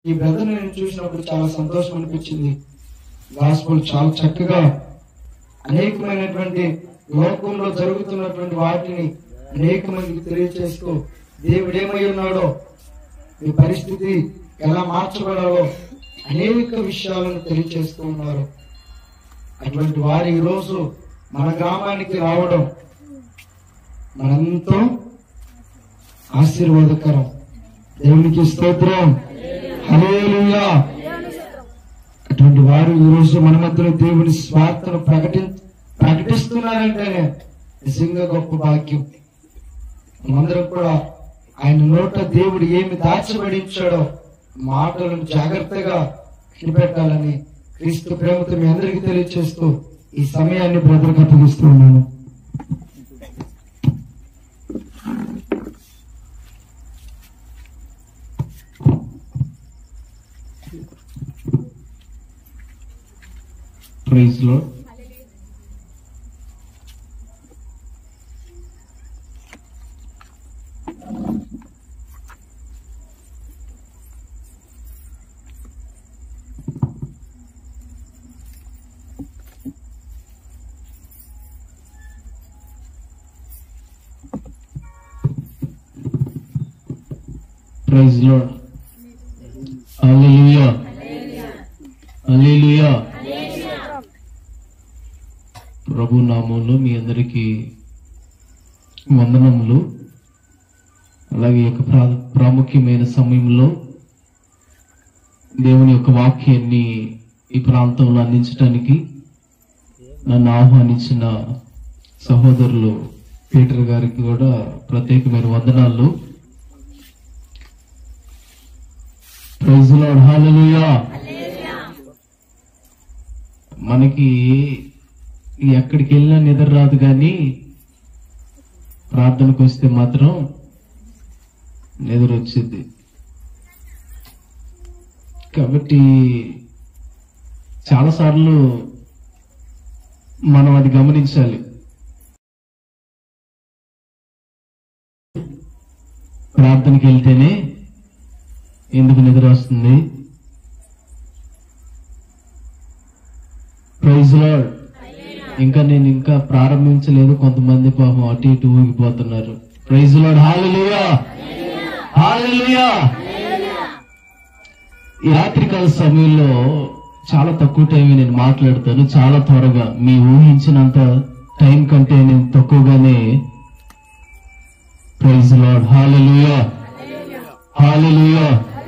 ఈ బ్రదర్ నేను చూసినప్పుడు చాలా సంతోషం అనిపించింది. గాస్పుల్ చాలా చక్కగా అనేకమైనటువంటి లోకంలో జరుగుతున్నటువంటి వాటిని అనేక మందికి తెలియచేస్తూ దేవుడు ఏమై ఉన్నాడో, ఈ పరిస్థితి ఎలా మార్చబడాలో అనేక విషయాలను తెలియచేస్తూ ఉన్నారు. అటువంటి వారు ఈ రోజు మన గ్రామానికి రావడం మనంతో ఆశీర్వాదకరం. దేవునికి స్తోత్రం, హల్లెలూయా. అటువంటి వారు ఈ రోజు మన మధ్యలో దేవుని స్వార్థను ప్రకటిస్తున్నారంటేనే నిజంగా గొప్ప భాగ్యం. మనందరం కూడా ఆయన నోట దేవుడు ఏమి దాచబడించాడో మాటలను జాగ్రత్తగా వినిపెట్టాలని క్రీస్తు ప్రేమతో మీ అందరికీ తెలియజేస్తూ ఈ సమయాన్ని బ్రదర్కి అప్పగిస్తూ ఉన్నాను. Praise Lord. Praise Lord. Hallelujah, hallelujah. ప్రభు నామంలో మీ అందరికీ వందనములు. అలాగే ఈ యొక్క ప్రాముఖ్యమైన సమయంలో దేవుని యొక్క వాక్యాన్ని ఈ ప్రాంతంలో అందించడానికి నన్ను ఆహ్వానించిన సహోదరులు పీటర్ గారికి కూడా ప్రత్యేకమైన వందనాలు. Praise Lord, hallelujah. మనకి ఎక్కడికి వెళ్ళినా నిద్ర రాదు, కానీ ప్రార్థనకు వస్తే మాత్రం నిద్ర వచ్చింది. కాబట్టి చాలాసార్లు మనం అది గమనించాలి. ప్రార్థనకి వెళ్తేనే ఎందుకు నిద్ర వస్తుంది? Praise Lord. నేను ఇంకా ప్రారంభించలేదు, కొంతమంది పాపం అటు ఇటు ఊగిపోతున్నారు. ప్రైజ్ లార్డ్, హల్లెలూయా, హల్లెలూయా. ఈ రాత్రికాల సమయంలో చాలా తక్కువ టైం నేను మాట్లాడతాను. చాలా త్వరగా, మీ ఊహించినంత టైం కంటే నేను తక్కువగానే. Praise Lord, hallelujah, hallelujah.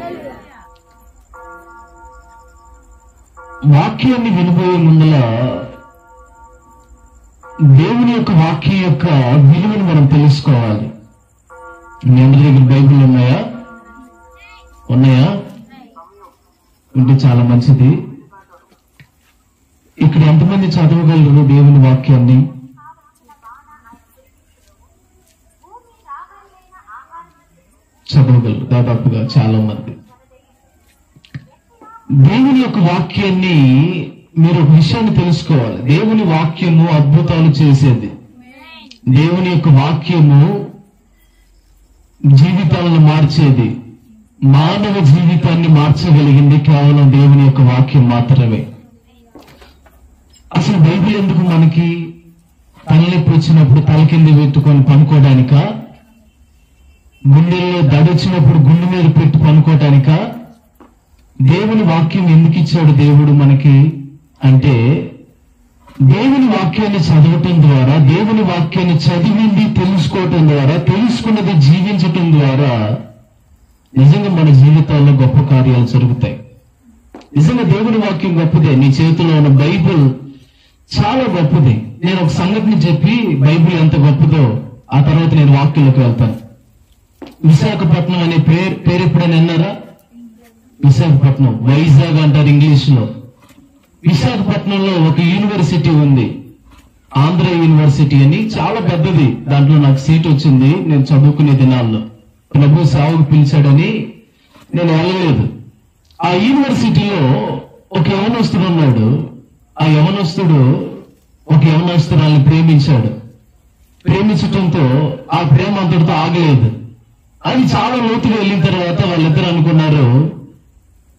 వాక్యాన్ని వినబోయే ముందల దేవుని యొక్క వాక్యం యొక్క విలువను మనం తెలుసుకోవాలి. మీ అందరి దగ్గర బైబిల్ ఉన్నాయా? ఉంటే చాలా మంచిది. ఇక్కడ ఎంతమంది చదవగలరు దేవుని వాక్యాన్ని? చదవగలరు దాదాపుగా చాలా మంది. దేవుని యొక్క వాక్యాన్ని మీరు ఒక విషయాన్ని తెలుసుకోవాలి. దేవుని వాక్యము అద్భుతాలు చేసేది. దేవుని యొక్క వాక్యము జీవితాలను మార్చేది. మానవ జీవితాన్ని మార్చగలిగింది కేవలం దేవుని యొక్క వాక్యం మాత్రమే. అసలు బైబిల్ ఎందుకు మనకి? తలనొప్పి వచ్చినప్పుడు తల కింద పెట్టుకొని పనుకోవడానికా? గుండెల్లో దడొచ్చినప్పుడు గుండె మీద పెట్టి పనుకోవటానికా? దేవుని వాక్యం ఎందుకు ఇచ్చాడు దేవుడు మనకి అంటే, దేవుని వాక్యాన్ని చదవటం ద్వారా, దేవుని వాక్యాన్ని చదివింది తెలుసుకోవటం ద్వారా, తెలుసుకున్నది జీవించటం ద్వారా నిజంగా మన జీవితాల్లో గొప్ప కార్యాలు జరుగుతాయి. నిజంగా దేవుని వాక్యం గొప్పదే. నీ చేతిలో ఉన్న బైబిల్ చాలా గొప్పది. నేను ఒక సంగతిని చెప్పి బైబిల్ ఎంత గొప్పదో ఆ తర్వాత నేను వాక్యంలోకి వెళ్తాను. విశాఖపట్నం అనే పేరు ఎప్పుడైనా విన్నారా? విశాఖపట్నం, వైజాగ్ అంటారు ఇంగ్లీష్ లో. విశాఖపట్నంలో ఒక యూనివర్సిటీ ఉంది, ఆంధ్ర యూనివర్సిటీ అని. చాలా పెద్దది. దాంట్లో నాకు సీట్ వచ్చింది. నేను చదువుకునే దినాల్లో ప్రభు సేవకు పిలిచాడని నేను వెళ్ళలేదు. ఆ యూనివర్సిటీలో ఒక యవనస్తుడు ఉన్నాడు. ఆ యవనస్తుడు ఒక యవనస్తురాల్ని ప్రేమించాడు. ప్రేమించటంతో ఆ ప్రేమ అంతటితో ఆగలేదు. అది చాలా లోతుగా వెళ్ళిన తర్వాత వాళ్ళిద్దరు అనుకున్నారు,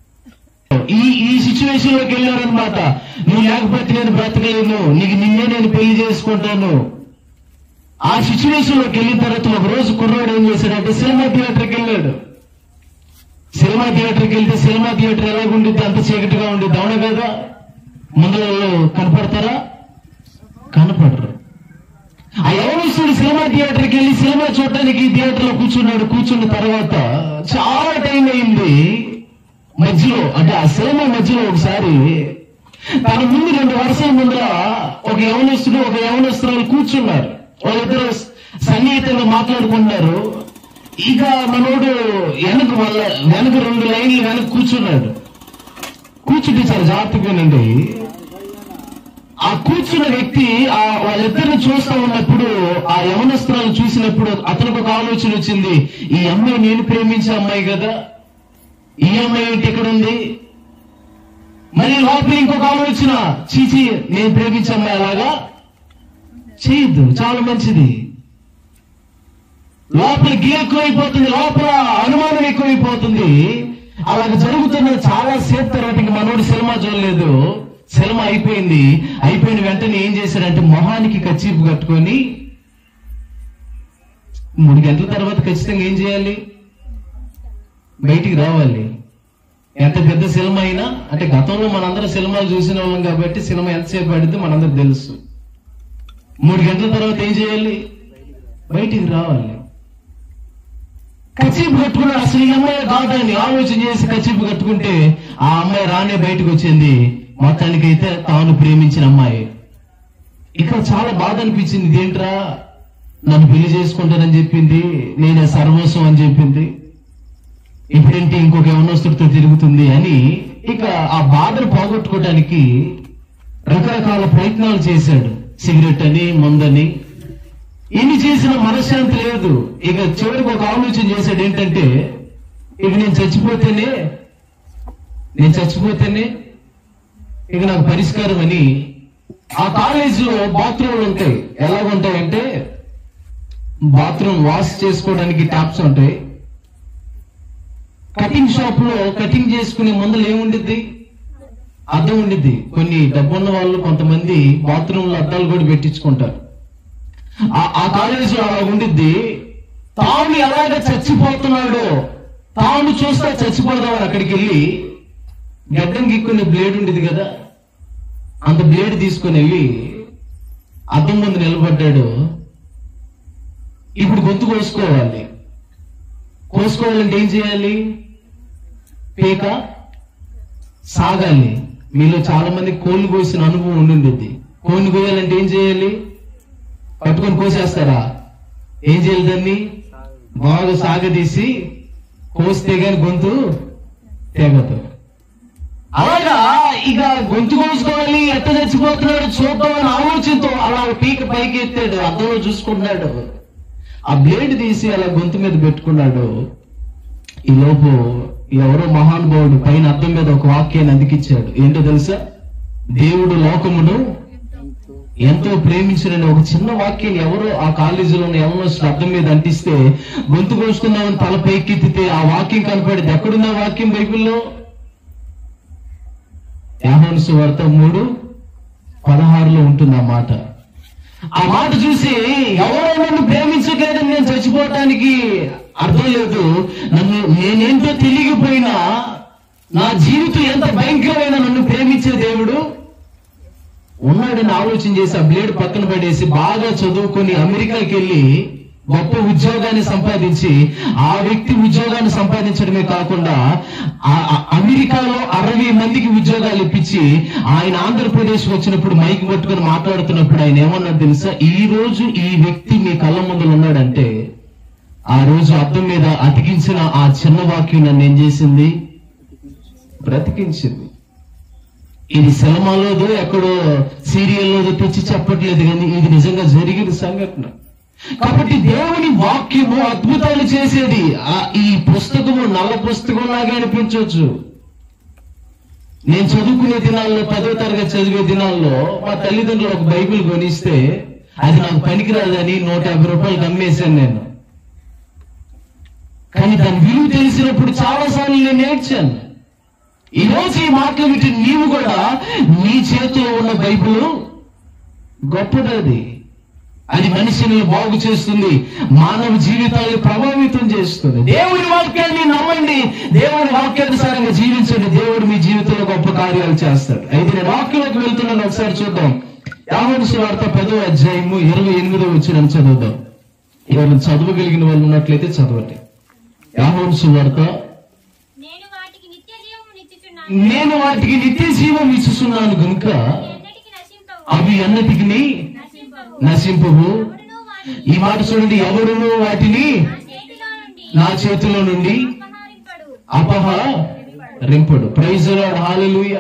సిచ్యువేషన్ లోకి వెళ్ళారనమాట. నువ్వు లేకపోతే నేను బ్రతకలేను, నిన్నే నేను పెళ్లి చేసుకుంటాను. ఆ సిచ్యువేషన్ లోకి వెళ్ళిన తర్వాత ఒక రోజు కుర్రాడు ఏం చేశాడంటే సినిమా థియేటర్కి వెళ్ళాడు. సినిమా థియేటర్కి వెళ్తే సినిమా థియేటర్ ఎలాగుండిద్ది, అంత చీకటిగా ఉండిద్ది, అవునా కదా? ముందు కనపడతారా? కనపడరు. ఆ యవనస్తుడు సినిమా థియేటర్కి వెళ్ళి సినిమా చూడటానికి థియేటర్ లో కూర్చున్నాడు. కూర్చున్న తర్వాత చాలా టైం అయింది. మధ్యలో అంటే ఆ సినిమా మధ్యలో ఒకసారి తన ముందు 2 వరుసల ముందర ఒక యవనస్తుడు ఒక యవనస్తురాలు కూర్చున్నారు. వాళ్ళిద్దరు సన్నిహితంగా మాట్లాడుకుంటున్నారు. ఇక మనోడు వెనక 2 లైన్లు వెనక కూర్చున్నాడు. కూర్చుంటే చాలా జాగ్రత్తగానండి. ఆ కూర్చున్న వ్యక్తి వాళ్ళిద్దరిని చూస్తా ఉన్నప్పుడు ఆ యవనస్త్రాలను చూసినప్పుడు అతనికి ఒక ఆలోచన వచ్చింది. ఈ అమ్మాయి నేను ప్రేమించే అమ్మాయి కదా, ఈ అమ్మాయి ఏంటి ఇక్కడ ఉంది? మళ్ళీ లోపల ఇంకొక ఆలోచన, చీచి నేను ప్రేమించే అమ్మాయి అలాగా చేయొద్దు, చాలా మంచిది. లోపల గిల్ ఎక్కువైపోతుంది, లోపల అనుమానం ఎక్కువైపోతుంది. అలాగ జరుగుతున్న చాలా సేపు తర్వాత ఇంక మనోడు సినిమా చూడలేదు. సినిమా అయిపోయిన వెంటనే ఏం చేశాడంటే మొహానికి కచ్చీపు కట్టుకొని 3 గంటల తర్వాత ఖచ్చితంగా ఏం చేయాలి? బయటికి రావాలి. ఎంత పెద్ద సినిమా అయినా, అంటే గతంలో మనందరం సినిమాలు చూసిన వాళ్ళం కాబట్టి సినిమా ఎంతసేపు పడితే మనందరూ తెలుసు. 3 గంటల తర్వాత ఏం చేయాలి? బయటికి రావాలి. కచ్చీపు కట్టుకున్నాడు. అసలు ఈ అమ్మాయి కాదని ఆలోచన చేసి కచ్చీపు కట్టుకుంటే ఆ అమ్మాయి రానే బయటకు వచ్చింది. మొత్తానికైతే తాను ప్రేమించిన అమ్మాయి. ఇక చాలా బాధ అనిపించింది. ఇదేంట్రా, నన్ను పెళ్లి చేసుకుంటానని చెప్పింది, నేనే సర్వస్వం అని చెప్పింది, ఇప్పుడేంటి ఇంకొక యవనస్తుడితో తిరుగుతుంది అని ఇక ఆ బాధను పోగొట్టుకోవడానికి రకరకాల ప్రయత్నాలు చేశాడు. సిగరెట్ అని, మందని, ఎన్ని చేసినా మనశ్శాంతి లేదు. ఇక చివరికి ఒక ఆలోచన చేశాడు. ఏంటంటే ఇక నేను చచ్చిపోతేనే ఇక నాకు పరిష్కారం అని ఆ కాలేజీలో బాత్రూమ్లు ఉంటాయి. ఎలాగుంటాయంటే బాత్రూమ్ వాష్ చేసుకోవడానికి ట్యాప్స్ ఉంటాయి. కటింగ్ షాప్ లో కటింగ్ చేసుకునే ముందర ఏముండిద్ది? అద్దం ఉండిద్ది. కొన్ని డబ్బున్న వాళ్ళు కొంతమంది బాత్రూమ్ లో అద్దాలు కూడా పెట్టించుకుంటారు. ఆ కాలేజీలో అలా ఉండిద్ది. తాను ఎలాగ చచ్చిపోతున్నాడో తాను చూస్తా చచ్చిపోదామని అక్కడికి వెళ్ళి గడ్డం గిక్కునే బ్లేడ్ ఉండేది కదా, అంత బ్లేడ్ తీసుకుని వెళ్ళి అద్దం ముందు నిలబడ్డాడు. ఇప్పుడు గొంతు కోసుకోవాలంటే ఏం చేయాలి? పీక సాగాలి. మీలో చాలా మంది కోళ్ళు కోసిన అనుభవం ఉండింది. కోడిని కోయాలంటే ఏం చేయాలి? పట్టుకొని కోసేస్తారా? ఏం చేయాలి? దాన్ని బాగా సాగదీసి కోస్తే గాని గొంతు తెగదు. అలాగా ఇక గొంతు కోసుకోవాలి, ఎట్ట చచ్చిపోతున్నాడు చూద్దాం అనే ఆలోచనతో అలా పీక పైకి ఎత్తాడు. అద్దంలో చూసుకున్నాడు. ఆ బ్లేడ్ తీసి అలా గొంతు మీద పెట్టుకున్నాడు. ఈ లోపు ఎవరో మహానుభావుడు పైన అద్దం మీద ఒక వాక్యాన్ని అందికిచ్చాడు. ఏంటో తెలుసా? దేవుడు లోకమును ఎంతో ప్రేమించిన ఒక చిన్న వాక్యాన్ని ఎవరో ఆ కాలేజీలో ఎవరో అద్దం మీద అంటిస్తే గొంతు కోసుకుందామని తల పైకెత్తితే ఆ వాక్యం కనపడింది. ఎక్కడున్న వాక్యం? బైబిల్లో యోహాను సువార్త 3:16 ఉంటుంది ఆ మాట. ఆ మాట చూసి ఎవరో నన్ను ప్రేమించలేదని నేను చచ్చిపోవటానికి అర్థం లేదు. నేనేంటో తెలియకపోయినా నా జీవితం ఎంత భయంకరమైన నన్ను ప్రేమించే దేవుడు ఉన్నాడని ఆలోచన చేసి ఆ బ్లేడ్ పక్కన పడేసి బాగా చదువుకొని అమెరికాకి వెళ్ళి గొప్ప ఉద్యోగాన్ని సంపాదించి ఆ వ్యక్తి ఉద్యోగాన్ని సంపాదించడమే కాకుండా అమెరికాలో 60 మందికి ఉద్యోగాలు ఇప్పించి ఆయన ఆంధ్రప్రదేశ్ వచ్చినప్పుడు మైక్ పట్టుకుని మాట్లాడుతున్నప్పుడు ఆయన ఏమన్నాడు తెలుసా? ఈ రోజు ఈ వ్యక్తి మీ కళ్ళ ముందు ఉన్నాడంటే ఆ రోజు అద్దం మీద అతికించిన ఆ చిన్న వాక్యం నన్ను ఏం చేసింది? బ్రతికించింది. ఇది సినిమాలోదో ఎక్కడో సీరియల్లోదో తెచ్చి చెప్పట్లేదు, కానీ ఇది నిజంగా జరిగిన సంఘటన. కాబట్టి దేవుని వాక్యము అద్భుతాలు చేసేది. ఈ పుస్తకము నల్ల పుస్తకం లాగా అనిపించవచ్చు. నేను చదువుకునే దినాల్లో 10వ తరగతి చదివే దినాల్లో మా తల్లిదండ్రులు ఒక బైబిల్ కొనిస్తే అది నాకు పనికిరాదని 150 రూపాయలు అమ్మేశాను నేను. కానీ దాని విలువ తెలిసినప్పుడు చాలాసార్లు నేను ఏడ్చాను. ఈ రోజు ఈ మాటలు వింటే నీవు కూడా నీ చేతిలో ఉన్న బైబిల్ గొప్పదది. అది మనిషిని బాగు చేస్తుంది, మానవ జీవితాన్ని ప్రభావితం చేస్తుంది. దేవుడి వాక్యాన్ని నమ్మండి, దేవుడి వాక్యానుసారంగా జీవించండి, దేవుడు మీ జీవితంలో గొప్ప కార్యాలు చేస్తాడు. అయితే నేను వాక్యంలోకి వెళ్తున్నాను, ఒకసారి చూద్దాం. యోహాను సువార్త 10వ అధ్యాయము 28వ వచనం చదువుదాం. ఎవరైనా చదవగలిగిన వాళ్ళు ఉన్నట్లయితే చదవండి. యోహాను సువార్త, నేను వాటికి నిత్య జీవం ఇచ్చుచున్నాను గనుక అవి అన్నిటికి నశింపవు. ఈ మాట చూడండి, ఎవడును వాటిని నా చేతిలో నుండి అపహరింపడు. Praise the Lord, hallelujah.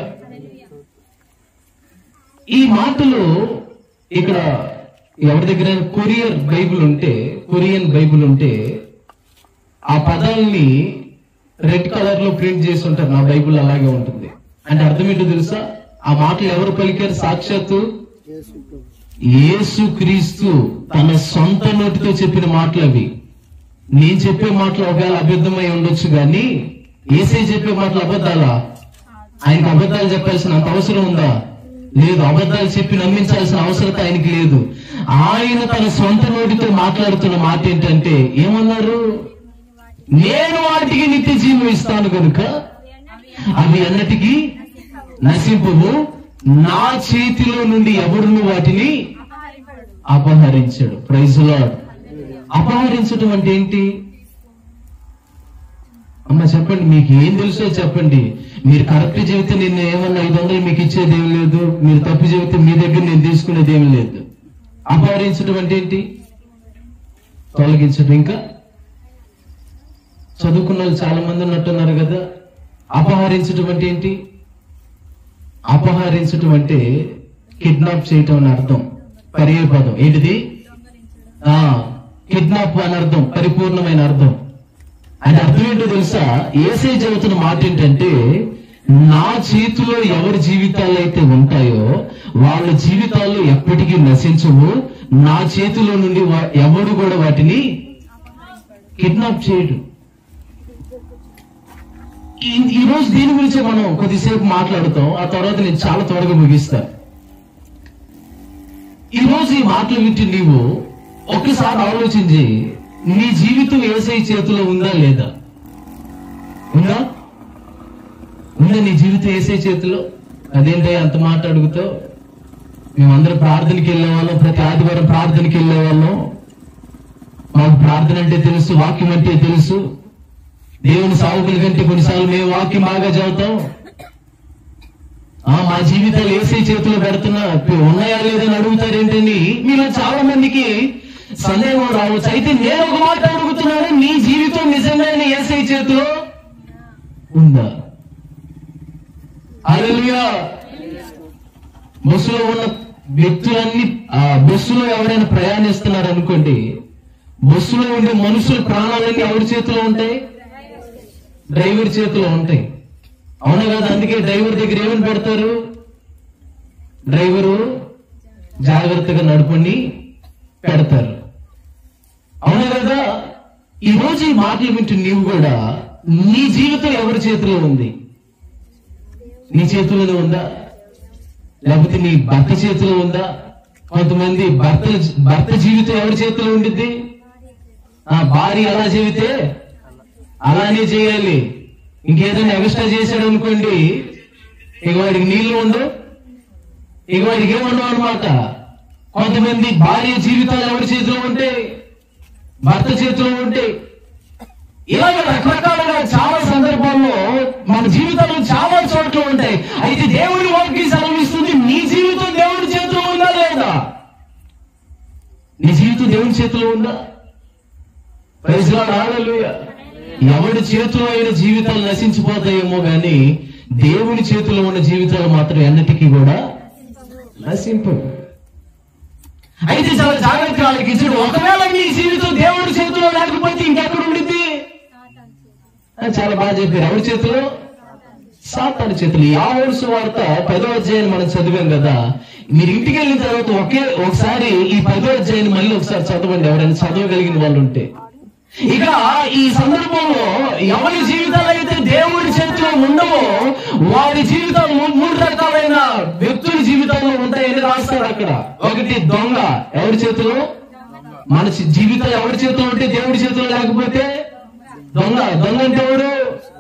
ఈ మాటలు ఇక్కడ ఎవరి దగ్గర కొరియన్ బైబిల్ ఉంటే ఆ పదాలని రెడ్ కలర్ లో ప్రింట్ చేసి ఉంటారు. నా బైబిల్ అలాగే ఉంటుంది. అంటే అర్థం ఏంటో తెలుసా? ఆ మాటలు ఎవరు పలికారు? సాక్షాత్తు యేసుక్రీస్తు తన సొంత నోటితో చెప్పిన మాటలు అవి. నేను చెప్పే మాటలు ఒకవేళ అబద్ధమై ఉండొచ్చు, కానీ యేసే చెప్పే మాటలు అబద్ధాలా? ఆయనకు అబద్ధాలు చెప్పాల్సిన అంత అవసరం ఉందా? లేదు. అబద్ధాలు చెప్పి నమ్మించాల్సిన అవసరం ఆయనకి లేదు. ఆయన తన సొంత నోటితో మాట్లాడుతున్న మాట ఏంటంటే, ఏమన్నారు? నేను వాటికి నిత్య జీవం ఇస్తాను కనుక అవి అన్నిటికీ నశింపవు, నా చేతిలో నుండి ఎవడును వాటిని అపహరించాడు. Praise the Lord. అపహరించడం అంటే ఏంటి? అమ్మ చెప్పండి, మీకు ఏం తెలుసో చెప్పండి. మీరు కరెక్ట్ చెబితే నేను ఏమన్నా 500 మీకు ఇచ్చేది ఏం లేదు, మీరు తప్పు చెబితే మీ దగ్గర నేను తీసుకునేది ఏం లేదు. అపహరించడం అంటే ఏంటి? తొలగించడం. ఇంకా చదువుకున్న వాళ్ళు చాలా మంది ఉన్నట్టున్నారు కదా. అపహరించడం అంటే ఏంటి? అపహరించడం అంటే కిడ్నాప్ చేయటం అని అర్థం. పర్యాయ పదం ఏంటిది? కిడ్నాప్ అని అర్థం, పరిపూర్ణమైన అర్థం. అంటే అర్థం ఏంటో తెలుసా? యేసే చెబుతున్న మాట ఏంటంటే, నా చేతిలో ఎవరి జీవితాలు అయితే ఉంటాయో వాళ్ళ జీవితాలు ఎప్పటికీ నశించవు, నా చేతిలో నుండి ఎవడు కూడా వాటిని కిడ్నాప్ చేయడు. ఈ రోజు దీని గురించి మనం కొద్దిసేపు మాట్లాడుతాం, ఆ తర్వాత నేను చాలా త్వరగా ముగిస్తాను. ఈ రోజు ఈ మాటలు వింటే నీవు ఒక్కసారి ఆలోచించి, నీ జీవితం యేసయ్య చేతిలో ఉందా లేదా? ఉందా? నీ జీవితం యేసయ్య చేతిలో? అదేంటో అంత మాట అడుగుతావు? మేమందరం ప్రార్థనకి వెళ్ళేవాళ్ళం, ప్రతి ఆదివారం ప్రార్థనకి వెళ్ళేవాళ్ళం. మాకు ప్రార్థన అంటే తెలుసు, వాక్యం అంటే తెలుసు. దేవుని సావుకుల కంటే కొన్నిసార్లు మేము వాక్యం బాగా చదువుతాం. మా జీవితాలు యేసయ్య చేతిలో పెడుతున్నా ఉన్నాయా లేదని అడుగుతారేంటని మీలో చాలా మందికి సందేహం రావచ్చు. అయితే నేను ఒక మాట అడుగుతున్నాను, నీ జీవితం నిజంగానే యేసయ్య చేతిలో ఉందా? హల్లెలూయా. బస్సులో ఉన్న వ్యక్తులన్నీ, బస్సులో ఎవరైనా ప్రయాణిస్తున్నారు అనుకోండి, బస్సులో ఉండే మనుషుల ప్రాణాలన్నీ ఎవరి చేతిలో ఉంటాయి? డ్రైవర్ చేతిలో ఉంటాయి. అవునా కదా? అందుకే డ్రైవర్ దగ్గర ఏమని పెడతారు? డ్రైవరు జాగ్రత్తగా నడుపుని పెడతారు. అవునా కదా? ఈ రోజు ఈ మాటలు వింటూ నీవు కూడా, నీ జీవితం ఎవరి చేతిలో ఉంది? నీ చేతిలోనే ఉందా? లేకపోతే నీ భర్త చేతిలో ఉందా? కొంతమంది భర్త జీవితం ఎవరి చేతిలో ఉండిద్ది? భార్య ఎలా చెబితే అలానే చేయాలి. ఇంకేదైనా ఎక్స్ట్రా చేశాడు అనుకోండి, ఇక వాడికి నీళ్లు ఉండవు, ఇక వాడికి ఏముండవు అనమాట. కొంతమంది భార్య జీవితాలు ఎవరి చేతిలో ఉంటే? భర్త చేతిలో ఉంటే. ఇలాగ రకరకాలుగా చాలా సందర్భాల్లో మన జీవితాలు చాలా చోట్ల ఉంటాయి. అయితే దేవుడి వాక్యం సెలవిస్తుంది, నీ జీవితం దేవుడి చేతిలో ఉందా లేదా? నీ జీవితం దేవుడి చేతిలో ఉందా? Praise the Lord, hallelujah. ఎవడి చేతిలో అయిన జీవితాలు నశించిపోతాయేమో గాని దేవుని చేతిలో ఉన్న జీవితాలు మాత్రం ఎన్నటికీ కూడా నశింపవు. అయితే చాలా జాగ్రత్తగా ఆలోచించు. ఒకవేళ నీ జీవితం దేవుడి చేతిలో లేకపోతే ఇంకెక్కడ ఉండిద్ది? చాలా బాగా చెప్పారు. ఎవరి చేతిలో? సాతాను చేతులు. యోహాను సువార్త 10వ అధ్యాయాన్ని మనం చదివాం కదా. మీరు ఇంటికి వెళ్ళిన తర్వాత ఒకసారి ఈ 10వ అధ్యాయాన్ని మళ్ళీ ఒకసారి చదవండి, ఎవరైనా చదవగలిగిన వాళ్ళు ఉంటే. ఇక ఈ సందర్భంలో ఎవరి జీవితాలు అయితే దేవుడి చేతిలో ఉండవో వారి జీవితాలు 3 రకాలైన వ్యక్తుల జీవితాల్లో ఉంటాయని రాస్తాడు అక్కడ. ఒకటి దొంగ, ఎవరి చేతిలో? మన జీవితాలు ఎవరి చేతిలో ఉంటే దేవుడి చేతిలో లేకపోతే దొంగ. దొంగ అంటే ఎవరు?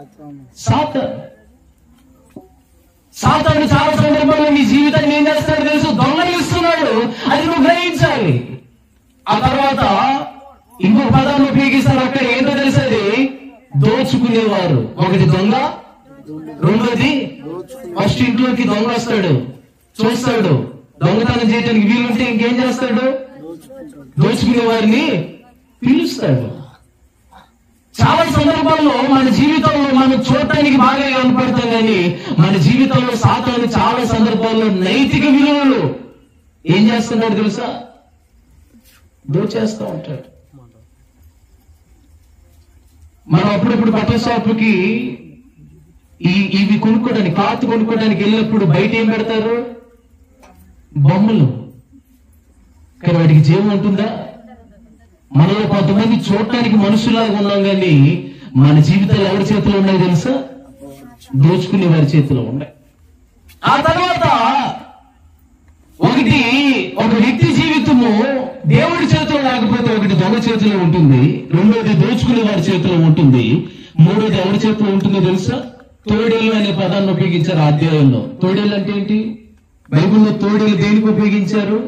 సాతాను చాలా సందర్భంలో నీ జీవితాన్ని ఏం చేస్తాడు తెలుసు? దొంగలిస్తున్నాడు, అది నువ్వు గ్రహించాలి. ఆ తర్వాత ఇంకొక పదాన్ని ఉపయోగిస్తారు అక్కడ, ఏంటో తెలుసు? అది దోచుకునేవారు. ఒకటి దొంగ, రెండోది ఫస్ట్ ఇంట్లోకి దొంగ వస్తాడు, చూస్తాడు, దొంగతనం చేయడానికి వీలుంటే ఇంకేం చేస్తాడు? దోచుకునే వారిని పిలుస్తాడు. చాలా సందర్భాల్లో మన జీవితంలో మనం చూడటానికి బాగా కనపడతాం, కానీ మన జీవితంలో సాతాను చాలా సందర్భాల్లో నైతిక విలువలు ఏం చేస్తున్నాడు తెలుసా? దోచేస్తూ ఉంటాడు. మనం అప్పుడప్పుడు బట్టల షాపుకి ఇవి కొనుక్కోవడానికి, క్లాత్ కొనుక్కోవడానికి వెళ్ళినప్పుడు బయట ఏం పెడతారు? బొమ్మలు. కానీ వాటికి జీవం ఉంటుందా? మనలో కొంతమంది చూడటానికి మనుషులాగా ఉన్నాం, కానీ మన జీవితాలు ఎవరి చేతిలో ఉన్నాయి తెలుసా? దోచుకునే వారి చేతిలో ఉన్నాయి. ఆ తర్వాత ఒక వ్యక్తి జీవితము దేవుడి చేతిలో లేకపోతే ఒకటి దొంగ చేతిలో ఉంటుంది, రెండోది దోచుకునే వారి చేతిలో ఉంటుంది, మూడోది ఎవరి చేతిలో ఉంటుందో తెలుసా? తోడేలు అనే పదాన్ని ఉపయోగించారు ఆ అధ్యాయంలో. తోడేలు అంటే ఏంటి? బైబిల్లో తోడేలు దేనికి ఉపయోగించారు?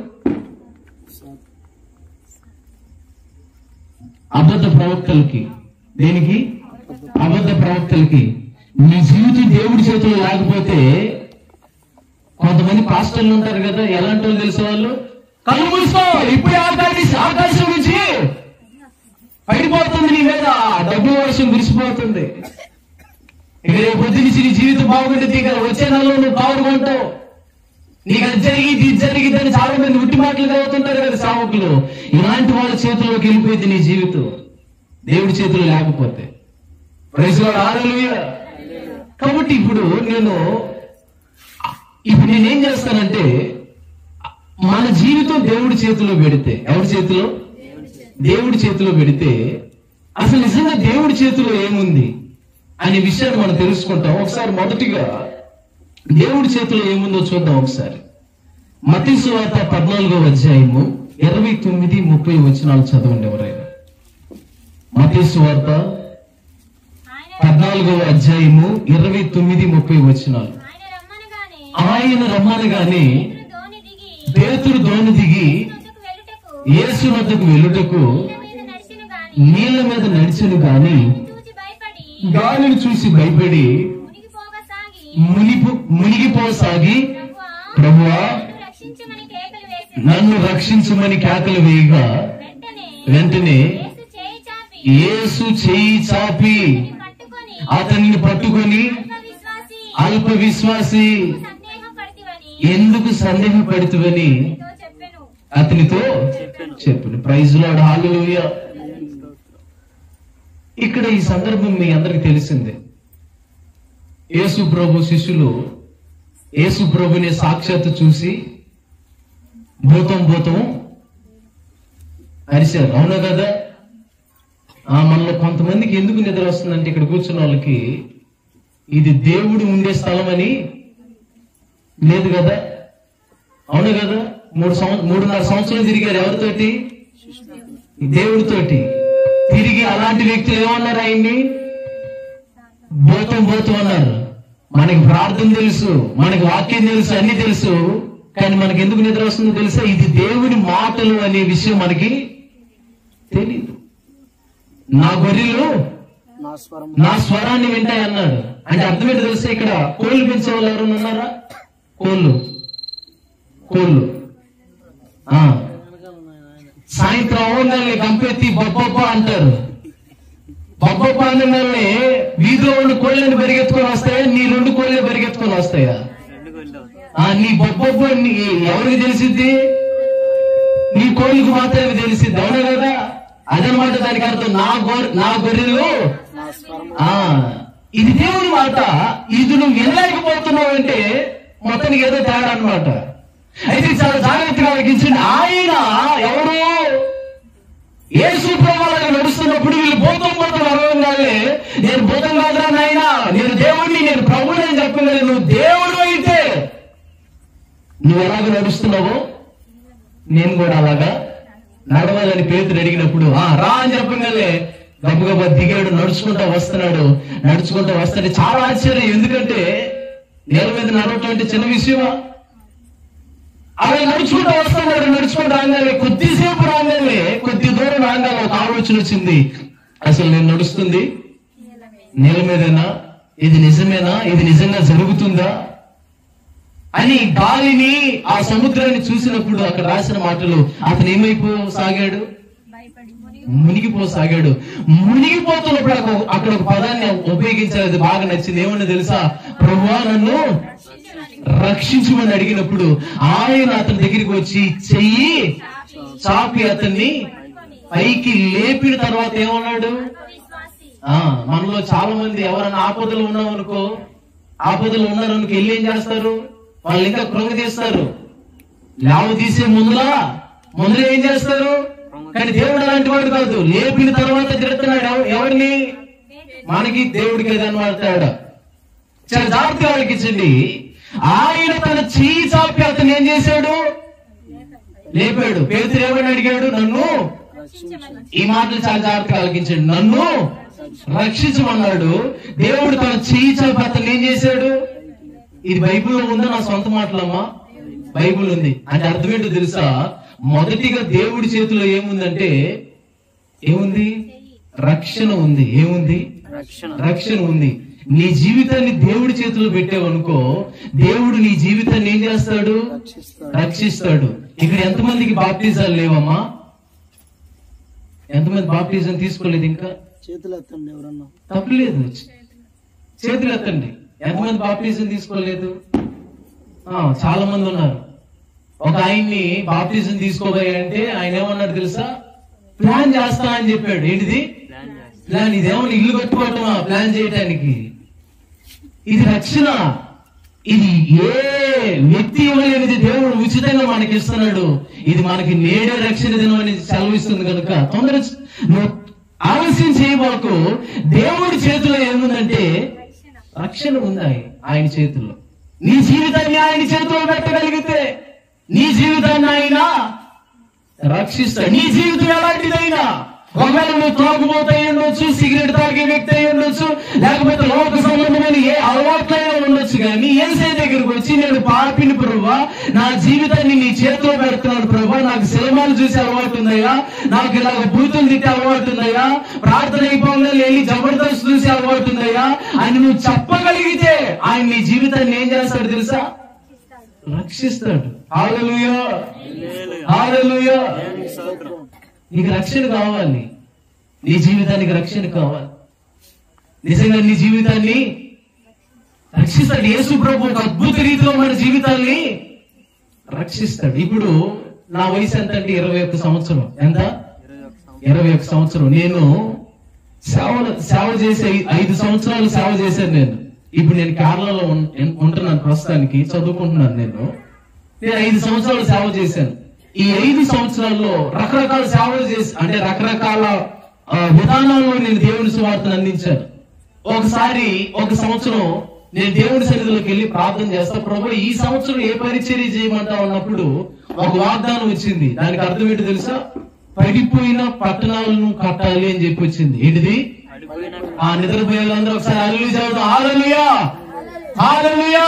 అబద్ధ ప్రవక్తలకి. దేనికి? అబద్ధ ప్రవక్తలకి. నీ జీవితం దేవుడి చేతిలో లేకపోతే, కొంతమంది పాస్టర్లు ఉంటారు కదా, ఎలాంటి వాళ్ళు తెలిసే వాళ్ళు? కళ్ళు మూసుకో, ఇప్పుడే ఆకాశం నుంచి పడిపోతుంది నీ మీద, డబ్బు వర్షం విరిసిపోతుంది, ఇక రేపు పొద్దు నుంచి నీ జీవితం బాగుంటుంది, ఇక వచ్చే నెలలో నువ్వు పాల్గొంటావు, నీకు అది జరిగింది ఇది జరిగిందని చాలా మంది ఉట్టి మాటలు చదువుతుంటారు కదా సేవకులు. ఇలాంటి వాళ్ళ చేతిలోకి వెళ్ళిపోయింది నీ జీవితం దేవుడి చేతిలో లేకపోతే. Praise Lord, hallelujah. కాబట్టి ఇప్పుడు నేనేం చేస్తానంటే, మన జీవితం దేవుడి చేతిలో పెడితే, ఎవరి చేతిలో? దేవుడి చేతిలో పెడితే అసలు నిజంగా దేవుడి చేతిలో ఏముంది అనే విషయాన్ని మనం తెలుసుకుంటాం. ఒకసారి మొదటిగా దేవుడి చేతిలో ఏముందో చూద్దాం. ఒకసారి మత్తయి సువార్త 14వ అధ్యాయము 29-30 వచనాలు చదవండి ఎవరైనా. మత్తయి సువార్త 14వ అధ్యాయము 29-30 వచనాలు. ఆయన రమ్మనగానే పేతురు దోణి దిగి యేసు వద్దకు వెళ్ళుటకు నీళ్ల మీద నడిచెను గాని గాలిని చూసి భయపడి మునిగిపోసాగి, ప్రభువా నన్ను రక్షించమని కేకలు వేయగా, వెంటనే యేసు చేయి చాపి అతనిని పట్టుకొని, అల్ప విశ్వాసి ఎందుకు సందేహపడుతువని అతనితో చెప్పాను. Praise Lord, hallelujah. ఇక్కడ ఈ సందర్భం మీ అందరికి తెలిసిందే. యేసు ప్రభు శిష్యులు యేసు ప్రభుని సాక్షాత్తు చూసి భూతం అరిశారు, అవునా కదా? మనలో కొంతమందికి ఎందుకు నిద్ర వస్తుందంటే, ఇక్కడ కూర్చున్న వాళ్ళకి ఇది దేవుడు ఉండే స్థలం అని లేదు కదా, అవునా కదా? 3.5 సంవత్సరాలు తిరిగారు ఎవరితోటి? దేవుడితోటి తిరిగి. అలాంటి వ్యక్తులు ఏమన్నారు ఆయన్ని? భూతం అన్నారు. మనకి ప్రార్థన తెలుసు, మనకి వాక్యం తెలుసు, అన్ని తెలుసు, కానీ మనకి ఎందుకు నిద్ర వస్తుందో తెలుసా? ఇది దేవుని మాటలు అనే విషయం మనకి తెలీదు. నా గొర్రెలు నా స్వరాన్ని వింటాయి అన్నాడు. అంటే అర్థం ఏంటో తెలుసా? ఇక్కడ కోళ్ళు పెంచే వాళ్ళు ఎవరైనా ఉన్నారా? కోళ్ళు సాయంత్రం అవగానే గంపెత్తి బొబ్బొబ్బ అంటారు. బొబ్బొబ్బ అనే వీధిలో ఉన్న కోళ్ళని పరిగెత్తుకొని వస్తాయా? నీ 2 కోళ్ళే పరిగెత్తుకొని వస్తాయా? నీ బొబ్బొబ్బ ఎవరికి తెలిసిద్ది? నీ కోళ్ళకు మాత్రమే తెలిసిద్ది, అవునా కదా? అదనమాట దానికి అర్థం. నా గొర్రెలు. ఇది దేవుని మాట. ఇది నువ్వు వినలేకపోతున్నావు అంటే మొత్తానికి ఏదో తేడా అనమాట. అయితే చాలా జాగ్రత్తగా ఆలోచించండి. ఆయన ఎవరు? యేసు ప్రభువుగా నడుస్తున్నప్పుడు వీళ్ళు నేను భూతం కాదురా నాయనా, నేను దేవుడిని, నేను ప్రభువుని అని చెప్పగలను. నువ్వు దేవుడు అయితే నువ్వు ఎలాగ నడుస్తున్నావో నేను కూడా అలాగా నడవాలని పేతురు అడిగినప్పుడు రా అని చెప్పగలే గబగబా దిగాడు, నడుచుకుంటా వస్తున్నాడు. నడుచుకుంటా వస్తాడు. చాలా ఆశ్చర్యం, ఎందుకంటే నేల మీద నడవటం అంటే చిన్న విషయమా? అలా నడుచుకుంటూ వస్తున్నాడు. నడుచుకుంటూ రాగానే కొద్దిసేపు రాగానే కొద్ది దూరం రాగానే ఒక ఆలోచన వచ్చింది. అసలు నేను నడుస్తుంది నేల మీదేనా? ఇది నిజమేనా? ఇది నిజంగా జరుగుతుందా అని గాలిని, ఆ సముద్రాన్ని చూసినప్పుడు అక్కడ రాసిన మాటలు, అతను ఏమైపోసాగాడు? మునిగిపోసాగాడు. మునిగిపోతున్నప్పుడు అక్కడ ఒక పదాన్ని ఉపయోగించాలి, అది బాగా నచ్చింది. ఏమన్నా తెలుసా? ప్రభువా నన్ను రక్షించమని అడిగినప్పుడు ఆయన అతని దగ్గరికి వచ్చి చెయ్యి చాపి అతన్ని పైకి లేపిన తర్వాత ఏమన్నాడు? మనలో చాలా మంది ఎవరన్నా ఆపదలు ఉన్నామనుకో, ఆపదలు ఉన్నారనుకో వెళ్ళి ఏం చేస్తారు? వాళ్ళు ఇంకా కృంగదీస్తారు. లేవ తీసే ముందులా ఏం చేస్తారు? కానీ దేవుడు అలాంటి వాడు కాదు. లేపిన తర్వాత తిడుతున్నాడు ఎవరిని? మనకి దేవుడికి ఏదైనా వాడతాడు. చాలా జాగ్రత్తగా ఆలకించండి. ఆయన తన చెయ్యి చాపి అతను ఏం చేశాడు? లేపాడు. పేతురు ఏమని అడిగాడు? నన్ను, ఈ మాటలు చాలా జాగ్రత్తగా ఆలకించండి, నన్ను రక్షించమన్నాడు. దేవుడు తన చెయ్యి చాపి అతను ఏం చేశాడు? ఇది బైబిల్లో ఉందా? నా సొంత మాటలమ్మా, బైబిల్ ఉంది. అంటే అర్థం ఏంటో తెలుసా? మొదటిగా దేవుడి చేతిలో ఏముందంటే ఏముంది? రక్షణ ఉంది. ఏముంది? రక్షణ ఉంది. నీ జీవితాన్ని దేవుడి చేతిలో పెట్టావనుకో, దేవుడు నీ జీవితాన్ని ఏం చేస్తాడు? రక్షిస్తాడు. ఇక్కడ ఎంతమందికి బాప్టిజాలు లేవమ్మా? ఎంతమంది బాప్టిజం తీసుకోలేదు? ఇంకా చేతులు ఎత్తండి ఎవరన్నా. తప్పలేదు, చేతులు ఎత్తండి. ఎంతమంది బాప్టిజం తీసుకోలేదు? చాలా మంది ఉన్నారు. ఒక ఆయన్ని బాప్టిజం తీసుకోబోయాయంటే ఆయన ఏమన్నాడు తెలుసా? ప్లాన్ చేస్తా అని చెప్పాడు. ఏంటిది ప్లాన్? ఇదేమన్నా ఇల్లు కట్టుకోవటమా ప్లాన్ చేయటానికి? ఇది రక్షణ. ఇది ఏ వ్యక్తి ఇవ్వలేనిది దేవుడు ఉచితంగా మనకి ఇస్తున్నాడు. ఇది మనకి నేడే రక్షణ దినం అని సెలవిస్తుంది కనుక తొందర ఆలస్యం చేయబాకు. దేవుడి చేతిలో ఏముందంటే రక్షణ ఉంది. ఆయన చేతుల్లో నీ జీవితాన్ని ఆయన చేతిలో పెట్టగలిగితే నీ జీవితాన్ని ఆయన రక్షిస్తాడు. నీ జీవితం ఎలాంటిదైనా, ఒకవేళ నువ్వు త్రాగుబోతు అయి ఉండొచ్చు, సిగరెట్ తాగే వ్యక్తి అయి ఉండొచ్చు, లేకపోతే లోక సంబంధమైన ఏ అలవాట్లైనా ఉండొచ్చు, కానీ యేసయ్య దగ్గరకు వచ్చి నేను పాపిని ప్రభువా, నా జీవితాన్ని నీ చేతిలో పెడుతున్నాను ప్రభువా, నాకు సినిమాలు చూసే అలవాటు ఉందయ్యా, నాకు ఇలాగ బూతులు తిట్టే అలవాటు ఉందయ్యా, ప్రార్థన అయిపోగా వెళ్ళి జబర్దస్త్ చూసే అలవాటు ఉందయ్యా అని నువ్వు చెప్పగలిగితే ఆయన నీ జీవితాన్ని ఏం చేస్తాడు తెలుసా? రక్షిస్తాడు. హల్లెలూయా, హల్లెలూయా. నీకు రక్షణ కావాలి, నీ జీవితానికి రక్షణ కావాలి. నిజంగా నీ జీవితాన్ని రక్షిస్తాడు యేసు ప్రభు. ఒక అద్భుత రీతిలో మన జీవితాన్ని రక్షిస్తాడు. ఇప్పుడు నా వయసు ఎంత అంటే 21 సంవత్సరం. ఎంత? 21 సంవత్సరం. నేను సేవ చేసే 5 సంవత్సరాలు సేవ చేశాను. ఇప్పుడు నేను కేరళలో ఉంటున్నాను, ప్రస్తుతానికి చదువుకుంటున్నాను. నేను 5 సంవత్సరాలు సేవ చేశాను. ఈ 5 సంవత్సరాల్లో రకరకాల సేవలు చేసి, అంటే రకరకాల విధానాల్లో నేను దేవుని సువార్తను అందించాను. ఒకసారి ఒక సంవత్సరం నేను దేవుని సన్నిధిలోకి వెళ్ళి ప్రార్థన చేస్తా, ప్రభు ఈ సంవత్సరం ఏ పరిచర్య చేయమంటా ఉన్నప్పుడు ఒక వాగ్దానం వచ్చింది. దానికి అర్థం ఏంటో తెలుసా? పడిపోయిన పట్టణాలను కట్టాలి అని చెప్పి వచ్చింది. ఏంటిది? ఆ నిద్రపోయేళ్ళందరూ ఒకసారి హల్లెలూయా చదువుతాం. హల్లెలూయా, హల్లెలూయా.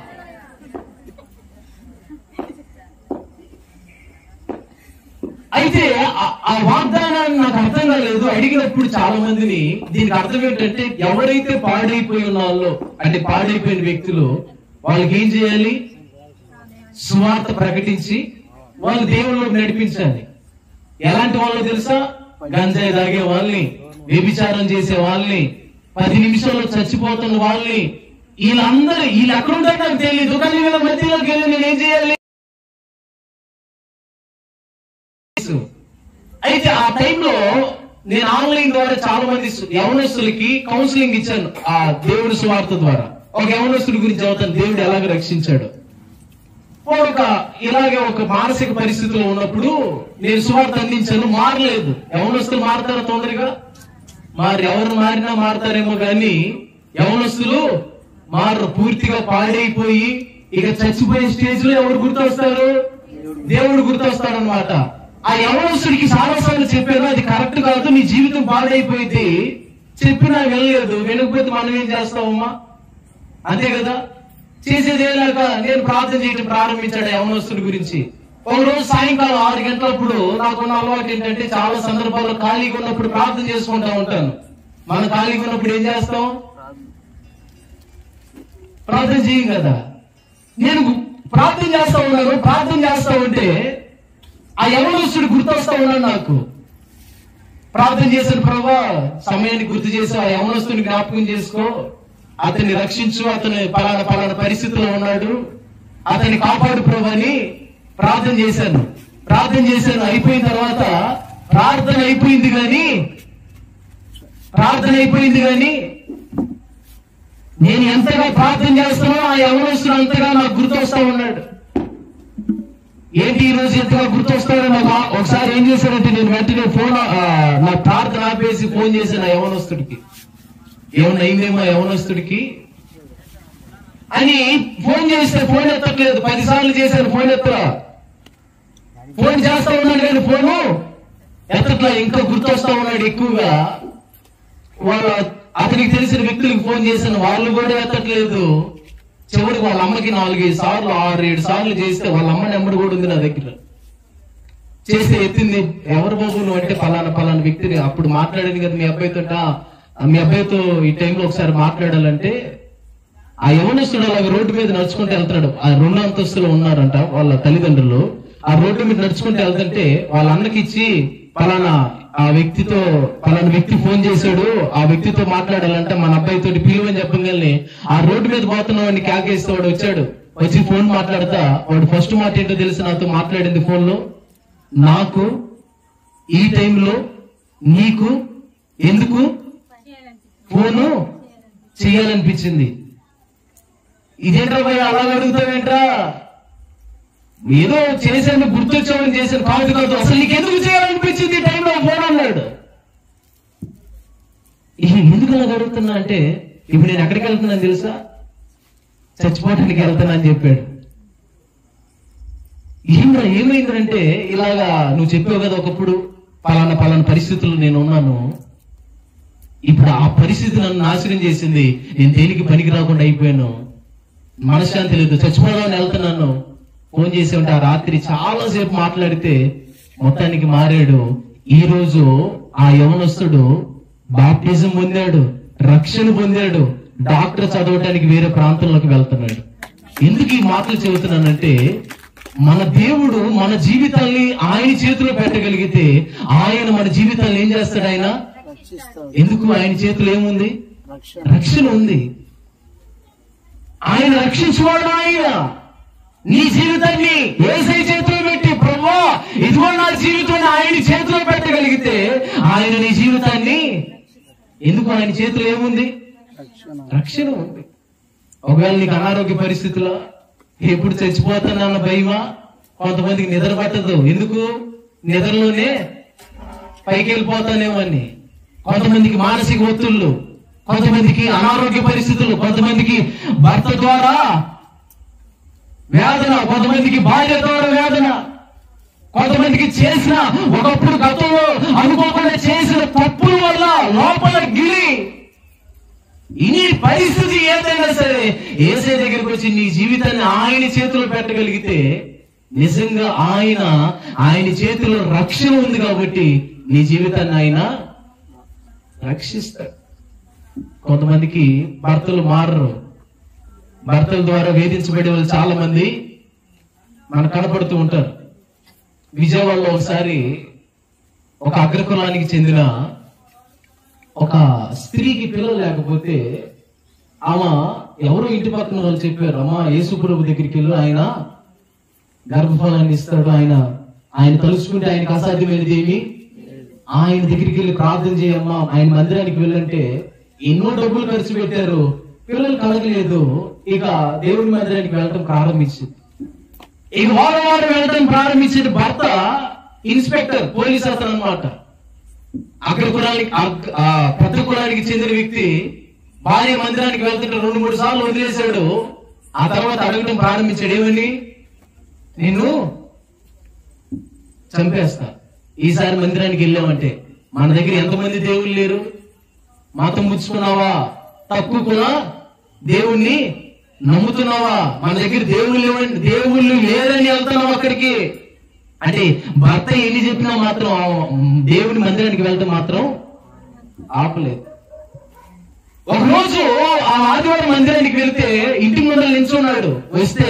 అయితే ఆ వాగ్దానాన్ని నాకు అర్థం కాలేదు. అడిగినప్పుడు చాలా మందిని దీనికి అర్థం ఏంటంటే, ఎవరైతే పాడైపోయి ఉన్న వాళ్ళు, అంటే పాడైపోయిన వ్యక్తులు, వాళ్ళకి ఏం చేయాలి? సువార్త ప్రకటించి వాళ్ళు దేవుళ్ళలోకి నడిపించాలి. ఎలాంటి వాళ్ళు తెలుసా? గంజాయి తాగే వాళ్ళని, వ్యభిచారం చేసే వాళ్ళని, 10 నిమిషాల్లో చచ్చిపోతున్న వాళ్ళని, వీళ్ళు ఎక్కడుంటారో నాకు తెలియదు, కానీ వీళ్ళ మధ్యలోకి వెళ్ళి నేను ఏం చేయాలి? అయితే ఆ టైంలో నేను ఆన్లైన్ ద్వారా చాలా మంది యవనస్తులకి కౌన్సిలింగ్ ఇచ్చాను. ఆ దేవుడి సువార్త ద్వారా ఒక యవనస్తుడి గురించి చదువుతాను, దేవుడు ఎలాగ రక్షించాడు. ఇలాగే ఒక మానసిక పరిస్థితిలో ఉన్నప్పుడు నేను సువార్త అందించాను. మారలేదు. యవనస్తులు మారుతారా తొందరగా? మరి ఎవరు మారినా మారతారేమో కానీ యవనస్తులు మారు. పూర్తిగా పాడైపోయి ఇక చచ్చిపోయే స్టేజ్ లో ఎవరు గుర్తొస్తారు? దేవుడు గుర్తొస్తాడనమాట. ఆ యవనస్తుడికి చాలాసార్లు చెప్పారు, అది కరెక్ట్ కాదు, నీ జీవితం పాడైపోయింది. చెప్పినా వెళ్ళలేదు. వినకపోతే మనం ఏం చేస్తామమ్మా? అంతే కదా. చేసేదేలాగా నేను ప్రార్థన చేయడం ప్రారంభించాడు యవనస్తుడి గురించి. ఒక రోజు సాయంకాలం 6 గంటలప్పుడు నాకున్న అలవాటు ఏంటంటే, చాలా సందర్భాల్లో ఖాళీగా ఉన్నప్పుడు ప్రార్థన చేసుకుంటా ఉంటాను. మనం ఖాళీగా ఉన్నప్పుడు ఏం చేస్తాం? ప్రార్థన చేయం కదా. నేను ప్రార్థన చేస్తా ఉన్నాను. ప్రార్థన చేస్తా ఉంటే ఆ యవనస్తుడు గుర్తొస్తా ఉన్నాడు నాకు. ప్రార్థన చేశాను, ప్రభువా సమయాన్ని గుర్తు చేసి ఆ యవనస్తుని జ్ఞాపకం చేసుకో, అతన్ని రక్షించు, అతను పలానా పరిస్థితిలో ఉన్నాడు, అతన్ని కాపాడు ప్రభు అని ప్రార్థన చేశాను. అయిపోయిన తర్వాత ప్రార్థన అయిపోయింది కానీ నేను ఎంతగా ప్రార్థన చేస్తానో ఆ యవనస్తుడు అంతగా నాకు గుర్తొస్తా ఉన్నాడు. ఏంటి ఈ రోజు ఎంతగా గుర్తొస్తాడో నాకు. ఒకసారి ఏం చేశానంటే, నేను వెంటనే ఫోన్ నా ప్రార్థన ఆపేసి ఫోన్ చేశాను ఆ యవనస్తుడికి. ఏమన్నా అయిందేమో యవనస్తుడికి అని ఫోన్ చేస్తే ఫోన్ ఎత్తట్లేదు. 10 సార్లు చేశాను, ఫోన్ ఎత్తరా. ఫోన్ చేస్తా ఉన్నాడు కానీ ఫోను ఎత్తట్లా. ఇంకా గుర్తొస్తా ఉన్నాడు ఎక్కువగా. అతనికి తెలిసిన వ్యక్తులకు ఫోన్ చేశాను, వాళ్ళు కూడా ఎత్తట్లేదు. చివరికి వాళ్ళ అమ్మకి 4-5 సార్లు 6-7 సార్లు చేస్తే వాళ్ళ అమ్మ నెంబర్ కూడా ఉంది నా దగ్గర. చేస్తే ఎత్తింది. ఎవరు బాబు నువ్వు అంటే, పలానా వ్యక్తిని. అప్పుడు మాట్లాడింది కదా మీ అబ్బాయితో ఈ టైంలో ఒకసారి మాట్లాడాలంటే, ఆ యవనస్తుడు అలాగ రోడ్డు మీద నడుచుకుంటూ వెళ్తాడు. ఆ 2 అంతస్తులో ఉన్నారంట వాళ్ళ తల్లిదండ్రులు. ఆ రోడ్డు మీద నడుచుకుంటూ వెళ్తుంటే వాళ్ళ అన్నకి ఇచ్చి, పలానా వ్యక్తి ఫోన్ చేశాడు, ఆ వ్యక్తితో మాట్లాడాలంటే మన అబ్బాయితో పిలువని చెప్పగానే ఆ రోడ్డు మీద పోతున్న వాడిని కేకేస్తే వాడు వచ్చి ఫోన్ మాట్లాడతా. వాడు ఫస్ట్ మాట ఏంటో తెలిసి నాతో మాట్లాడింది ఫోన్ లో, నాకు ఈ టైంలో నీకు ఎందుకు ఫోను చేయాలనిపించింది. ఇదేంట్రా భయ అలా అడుగుతావేంట్రా? ఏదో చేశాను, గుర్తొచ్చామని చేశాను. కాదు, అసలు నీకు ఎందుకు చేయాలనిపించింది ఈ టైంలో ఫోన్ అన్నాడు. ఎందుకు అలా అడుగుతున్నా అంటే, ఇప్పుడు నేను ఎక్కడికి వెళ్తున్నాను తెలుసా? చచ్చిపోవడానికి వెళ్తున్నా అని చెప్పాడు. ఏమైందంటే, ఇలాగా నువ్వు చెప్పావు కదా ఒకప్పుడు పలానా పరిస్థితుల్లో నేను ఉన్నాను, ఇప్పుడు ఆ పరిస్థితి నన్ను నాశనం చేసింది, నేను దేనికి పనికి రాకుండా అయిపోయాను, మనశ్శాంతి లేదు, చచ్చిపోదామని వెళ్తున్నాను. ఫోన్ చేసి ఉంటే ఆ రాత్రి చాలాసేపు మాట్లాడితే మొత్తానికి మారాడు. ఈ రోజు ఆ యవనస్తుడు బాప్టిజం పొందాడు, రక్షణ పొందాడు, డాక్టర్ చదవటానికి వేరే ప్రాంతంలోకి వెళ్తున్నాడు. ఎందుకు ఈ మాటలు చెబుతున్నానంటే, మన దేవుడు మన జీవితాన్ని ఆయన చేతిలో పెట్టగలిగితే ఆయన మన జీవితాన్ని ఏం చేస్తాడు? ఆయన ఎందుకు? ఆయన చేతిలో ఏముంది? రక్షణ ఉంది. ఆయన రక్షించువాడు. ఆయన నీ జీవితాన్ని యేసయ్య చేతిలో పెట్టి, ప్రభువా ఇదిగో నా జీవితాన్ని ఆయన చేతిలో పెట్టగలిగితే ఆయన నీ జీవితాన్ని, ఎందుకు? ఆయన చేతిలో ఏముంది? రక్షణ ఉంది. ఒకవేళ నీకు అనారోగ్య పరిస్థితుల్లో ఎప్పుడు చచ్చిపోతానన్న భయమా? కొంతమందికి నిద్ర పట్టదు. ఎందుకు? నిద్రలోనే పైకి వెళ్ళిపోతానేమో అని. కొంతమందికి మానసిక ఒత్తిళ్లు, కొంతమందికి అనారోగ్య పరిస్థితులు, కొంతమందికి భర్త ద్వారా వేదన, కొంతమందికి భార్య ద్వారా వేదన, కొంతమందికి చేసిన ఒకప్పుడు గతంలో అనుకోకుండా చేసిన తప్పుల వల్ల లోపల గిరి. ఈ పరిస్థితి ఏదైనా సరే యేసయ్య దగ్గరికి వచ్చి నీ జీవితాన్ని ఆయన చేతిలో పెట్టగలిగితే నిజంగా ఆయన చేతిలో రక్షణ ఉంది కాబట్టి నీ జీవితాన్ని ఆయన రక్షిస్తాడు. కొంతమందికి భర్తలు మారరు. భర్తల ద్వారా వేధించబడే వాళ్ళు చాలా మంది మనకు కనపడుతూ ఉంటారు. విజయవాడలో ఒకసారి ఒక అగ్రకులానికి చెందిన ఒక స్త్రీకి పిల్లలు లేకపోతే ఆమె ఎవరో ఇంటి పక్కన వాళ్ళు చెప్పారు, అమ్మా యేసుప్రభు దగ్గరికి వెళ్ళు, ఆయన గర్భఫలాన్ని ఇస్తాడు, ఆయన తలుచుకుంటే ఆయనకు అసాధ్యమైనది ఏమి, ఆయన దగ్గరికి వెళ్ళి ప్రార్థన చేయమ్మా, ఆయన మందిరానికి వెళ్ళంటే ఎన్నో డబ్బులు ఖర్చు పెట్టారు, పిల్లలు కలగలేదు. ఇక దేవుని మందిరానికి వెళ్ళటం ప్రారంభించింది. ఇక వారం వెళ్ళటం ప్రారంభించిన భర్త ఇన్స్పెక్టర్, పోలీస్ అతను అనమాట. అగ్ర కులానికి పెద్ద కులానికి చెందిన వ్యక్తి భార్య మందిరానికి వెళ్తుంటే 2-3 సార్లు వదిలేశాడు. ఆ తర్వాత అడగడం ప్రారంభించాడు, ఏమని? నిన్ను చంపేస్తా ఈసారి మందిరానికి వెళ్ళామంటే. మన దగ్గర ఎంతమంది దేవుళ్ళు లేరు? మాతో ముచ్చుకున్నావా? తక్కువ కూడా దేవుణ్ణి నమ్ముతున్నావా? మన దగ్గర దేవుళ్ళు లేరని వెళ్తున్నావు అక్కడికి అంటే భర్త ఎన్ని చెప్పినా మాత్రం దేవుని మందిరానికి వెళ్ళడం మాత్రం ఆపలేదు. ఒకరోజు ఆ ఆదివారం మందిరానికి వెళ్తే ఇంటి ముందర నిల్చున్నాడు. వస్తే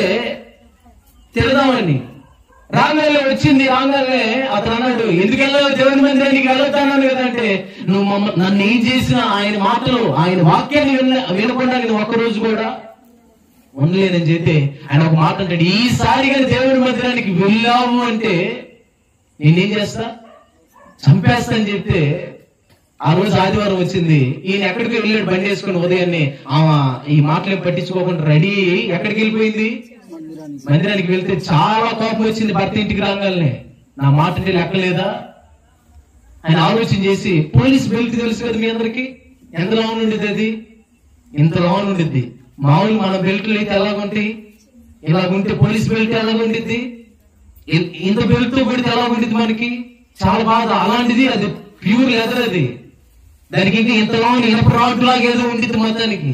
తిరదామని రాగానే వచ్చింది. రాగానే అతను అన్నాడు, ఎందుకు వెళ్ళావు దేవుని మందిరానికి? వెళ్తాను కదా అంటే, నువ్వు నన్ను ఏం చేసినా ఆయన మాటలు ఆయన వాక్యాన్ని వినకుండా నేను ఒక్కరోజు కూడా ఉండలేనని చెప్తే ఆయన ఒక మాట అంటాడు, ఈసారి కానీ దేవుని మందిరానికి వెళ్ళావు అంటే నేనేం చేస్తా? చంపేస్తా అని చెప్తే ఆ రోజు ఆదివారం వచ్చింది. ఈయన ఎక్కడికి వెళ్ళాడు బండి వేసుకుని ఉదయాన్నే. ఈ మాటలు పట్టించుకోకుండా రెడీ ఎక్కడికి వెళ్ళిపోయింది? మందిరానికి వెళ్తే చాలా కోపం వచ్చింది భర్త ఇంటికి రాగానే. నా మాట అంటే లెక్కలేదా? ఆయన ఆలోచన చేసి, పోలీస్ బెల్ట్ తెలుసు కదా మీ అందరికి, ఎంత లావున ఉండేది? అది ఇంత లావున ఉండిద్ది. మామూలు మన బెల్ట్లు అయితే ఎలాగుంటాయి? ఇలాగుంటే పోలీస్ బెల్ట్ ఎలాగుండిద్ది? ఇంత బెల్ట్ తో కొడితే ఎలాగుండిద్ది? మనకి చాలా బాధ. అలాంటిది అది ప్యూర్ లెదర్. అది దానికి ఇంకా ఇంత లావున ఇనప రాడ్ లాగా ఏదో ఉండిద్ది మొత్తానికి.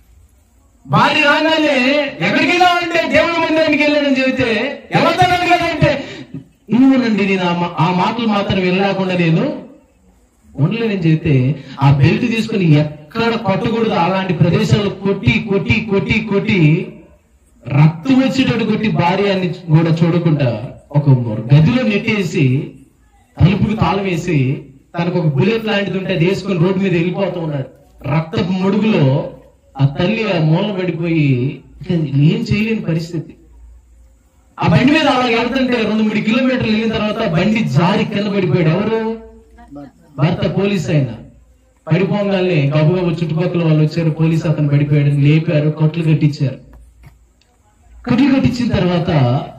భార్య రాగానే ఎక్కడికి వెళ్ళామంటే దేవుని మందిరానికి వెళ్ళానని చెబితే, ఎవరితోనని కదా అంటే, నువ్వునండి నేను ఆ మాటలు మాత్రం వెళ్ళకుండా నేను ఉండలేనని చెబితే ఆ బెల్ట్ తీసుకుని ఎక్కడ కొట్టకూడదు అలాంటి ప్రదేశాలు కొట్టి కొట్టి కొట్టి కొట్టి రక్తం వచ్చేటట్టు కొట్టి భార్యాన్ని కూడా చూడకుండా ఒక గదిలో నెట్టేసి తలుపుకి తాళం వేసి తనకు ఒక బుల్లెట్ లాంటిది ఉంటే అది వేసుకుని రోడ్డు మీద వెళ్ళిపోతూ ఉన్నాడు. రక్తపు మడుగులో ఆ తల్లి ఆ మూల పడిపోయి ఏం చేయలేని పరిస్థితి. ఆ బండి మీద అలా వెళ్తుంటే 2-3 కిలోమీటర్లు వెళ్ళిన తర్వాత బండి జారి కింద పడిపోయాడు. ఎవరు? భర్త. పోలీస్ అయినా పడిపోగానే గబగబు చుట్టుపక్కల వాళ్ళు వచ్చారు. పోలీసు అతను పడిపోయాడు, లేపారు, కట్లు కట్టించారు. కట్లు కట్టించిన తర్వాత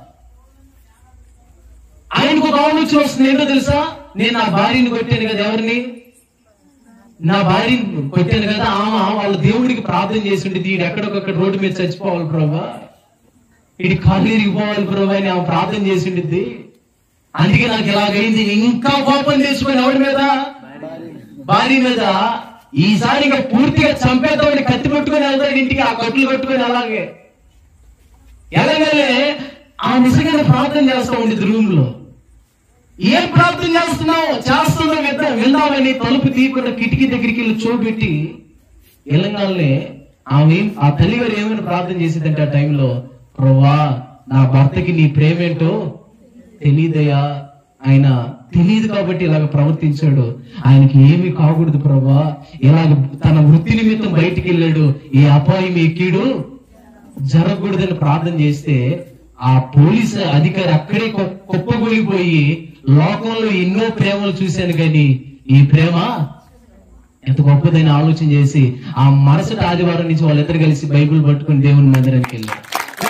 ఆయనకు ఒక ఆలోచన వస్తుంది. ఏంటో తెలుసా? నేను నా భార్యని కొట్టాను కదా. ఎవరిని? నా భార్యని కొట్టాను కదా. వాళ్ళ దేవుడికి ప్రార్థన చేసి ఉండేది, వీడు ఎక్కడొక్కడ రోడ్డు మీద చచ్చిపోవాలి ప్రభా, వీడి కాళ్ళు ఇరిగిపోవాలి ప్రభా అని ఆమె ప్రార్థన చేసి ఉండేది. అందుకే నాకు ఇలాగైంది. ఇంకా కోపం తెచ్చుకొని ఎవరి మీద? భార్య మీద. ఈసారి ఇంకా పూర్తిగా చంపేద్దామని కత్తి పట్టుకొని వెళ్తాడు ఇంటికి, ఆ కట్లు కట్టుకొని. అలాగే ఎలాగలే ఆ నిజంగానే ప్రార్థన చేస్తా ఉండేది రూమ్ లో. ఏం ప్రార్థన చేస్తున్నావు విందామని తలుపు తీయకుండా కిటికీ దగ్గరికి వెళ్ళి చూపెట్టి వెళ్ళగానే ఆ తల్లి గారు ఏమైనా ప్రార్థన చేసేదంటే ఆ టైంలో, ప్రభువా నా భర్తకి నీ ప్రేమేంటో తెలియదయ్యా, ఆయన తెలియదు కాబట్టి ఇలాగ ప్రవర్తించాడు, ఆయనకి ఏమీ కాకూడదు ప్రభువా, ఇలాగ తన వృత్తి నిమిత్తం బయటికి వెళ్ళాడు, ఏ అపాయం ఎక్కిడు జరగకూడదని ప్రార్థన చేస్తే ఆ పోలీసు అధికారి అక్కడే కుప్పగొలిపోయి, లోకంలో ఎన్నో ప్రేమలు చూశాను కానీ ఈ ప్రేమ ఎంత గొప్పదని ఆలోచన చేసి ఆ మరుసటి ఆదివారం నుంచి వాళ్ళిద్దరు కలిసి బైబిల్ పట్టుకుని దేవుని మందిరానికి వెళ్ళారు.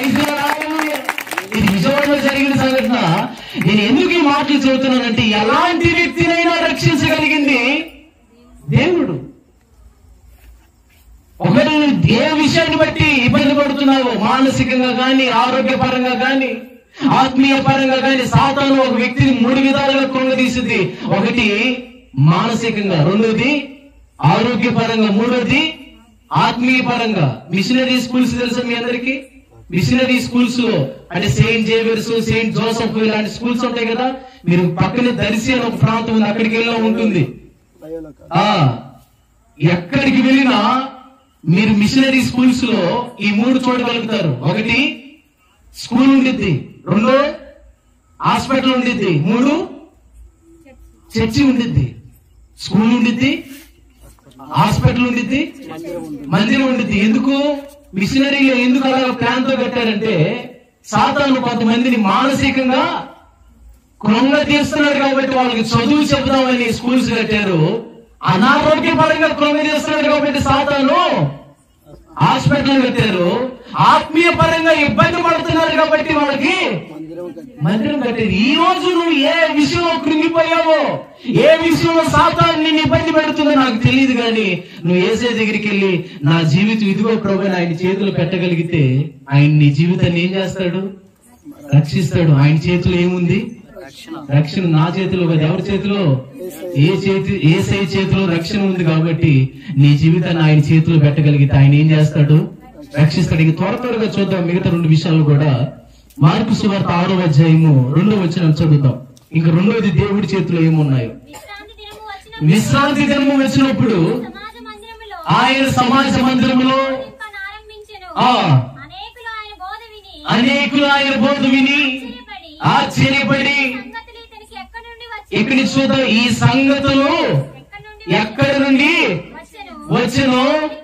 ఇది విజయవాడలో జరిగిన సంఘటన. నేను ఎందుకు ఈ మాటలు చెబుతున్నానంటే, ఎలాంటి వ్యక్తినైనా రక్షించగలిగింది దేవుడు. ఒకటి ఏ విషయాన్ని బట్టి ఇబ్బంది పడుతున్నావో, మానసికంగా గాని, ఆరోగ్యపరంగా గాని, ఆత్మీయ పరంగా గాని, సాతాను ఒక వ్యక్తిని 3 విధాలుగా కృంగదీసింది. ఒకటి మానసికంగా, రెండోది ఆరోగ్యపరంగా, మూడోది ఆత్మీయ పరంగా. మిషనరీ స్కూల్స్ తెలుసా మీ అందరికి? మిషనరీ స్కూల్స్ లో అంటే సెయింట్ జేవియర్స్, సెయింట్ జోసెఫ్ ఇలాంటి స్కూల్స్ ఉంటాయి కదా. మీరు పక్కనే దర్శి అని ఒక ప్రాంతం ఉంది, అక్కడికి వెళ్ళా ఉంటుంది. ఎక్కడికి వెళ్ళినా మీరు మిషనరీ స్కూల్స్ లో ఈ 3 చూడగలుగుతారు. ఒకటి స్కూల్ ఉండిద్ది, 2 హాస్పిటల్ ఉండిద్ది, 3 చర్చి ఉండిద్ది. స్కూల్ ఉండిద్ది, హాస్పిటల్ ఉండిద్ది, మందిరం ఉండిద్ది. ఎందుకు? మిషనరీలో ఎందుకు అలా ప్లాన్ తో కట్టారంటే, సాతాను కొంతమందిని మానసికంగా కృంగతీస్తున్నాడు కాబట్టి వాళ్ళకి చదువు చెబుదామని స్కూల్స్ కట్టారు. అనారోగ్యపరంగా కృంగతీస్తున్నాడు కాబట్టి సాతాను హాస్పిటల్ కట్టారు. ఆత్మీయ పరంగా ఇబ్బంది పడుతున్నారు కాబట్టి వాళ్ళకి మందిరం కట్టేది. ఈ రోజు నువ్వు ఏ విషయంలో కృంగిపోయావో, ఏ విషయంలో సాతాను నిన్ను ఇబ్బంది పెడుతుందో నాకు తెలియదు, కానీ నువ్వు యేసయ్య దగ్గరికి వెళ్ళి నా జీవితం ఇదిగో ప్రభువని ఆయన చేతిలో పెట్టగలిగితే ఆయన నీ జీవితాన్ని ఏం చేస్తాడు? రక్షిస్తాడు. ఆయన చేతిలో ఏముంది? రక్షణ. నా చేతిలో కాదు, ఎవరి చేతిలో? యేసయ్య చేతిలో రక్షణ ఉంది. కాబట్టి నీ జీవితాన్ని ఆయన చేతిలో పెట్టగలిగితే ఆయన ఏం చేస్తాడు? రక్షిస్తాడు. ఇక త్వరగా చూద్దాం మిగతా 2 విషయాలు కూడా. మార్కు సువార్త 6వ అధ్యాయము 2వ వచనం చదువుతాం. ఇంకా రెండోది దేవుడి చేతిలో ఏమున్నాయో. విశ్రాంతి దినము వచ్చినప్పుడు ఆయన సమాజ మందిరంలో అనేకులు ఆయన బోధ విని ఆశ్చర్యపడి, ఇక్కడి చూద్దాం ఈ సంగతులు ఎక్కడి నుండి వచ్చెను.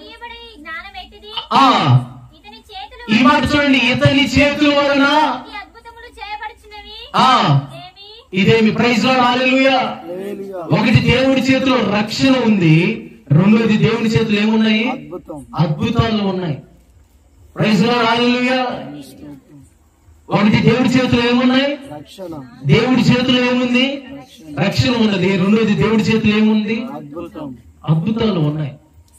ఈ మాట చూడండి, ఇతని చేతుల వలన ఇదేమి. Praise Lord, hallelujah. ఒకటి దేవుడి చేతిలో రక్షణ ఉంది, రెండోది దేవుడి చేతులు ఏమున్నాయి? అద్భుతాలు ఉన్నాయి. Praise Lord, hallelujah. ఒకటి దేవుడి చేతులు ఏమున్నాయి? దేవుడి చేతులు ఏముంది? రక్షణ ఉన్నది. రెండోది దేవుడి చేతులు ఏముంది? అద్భుతాలు ఉన్నాయి.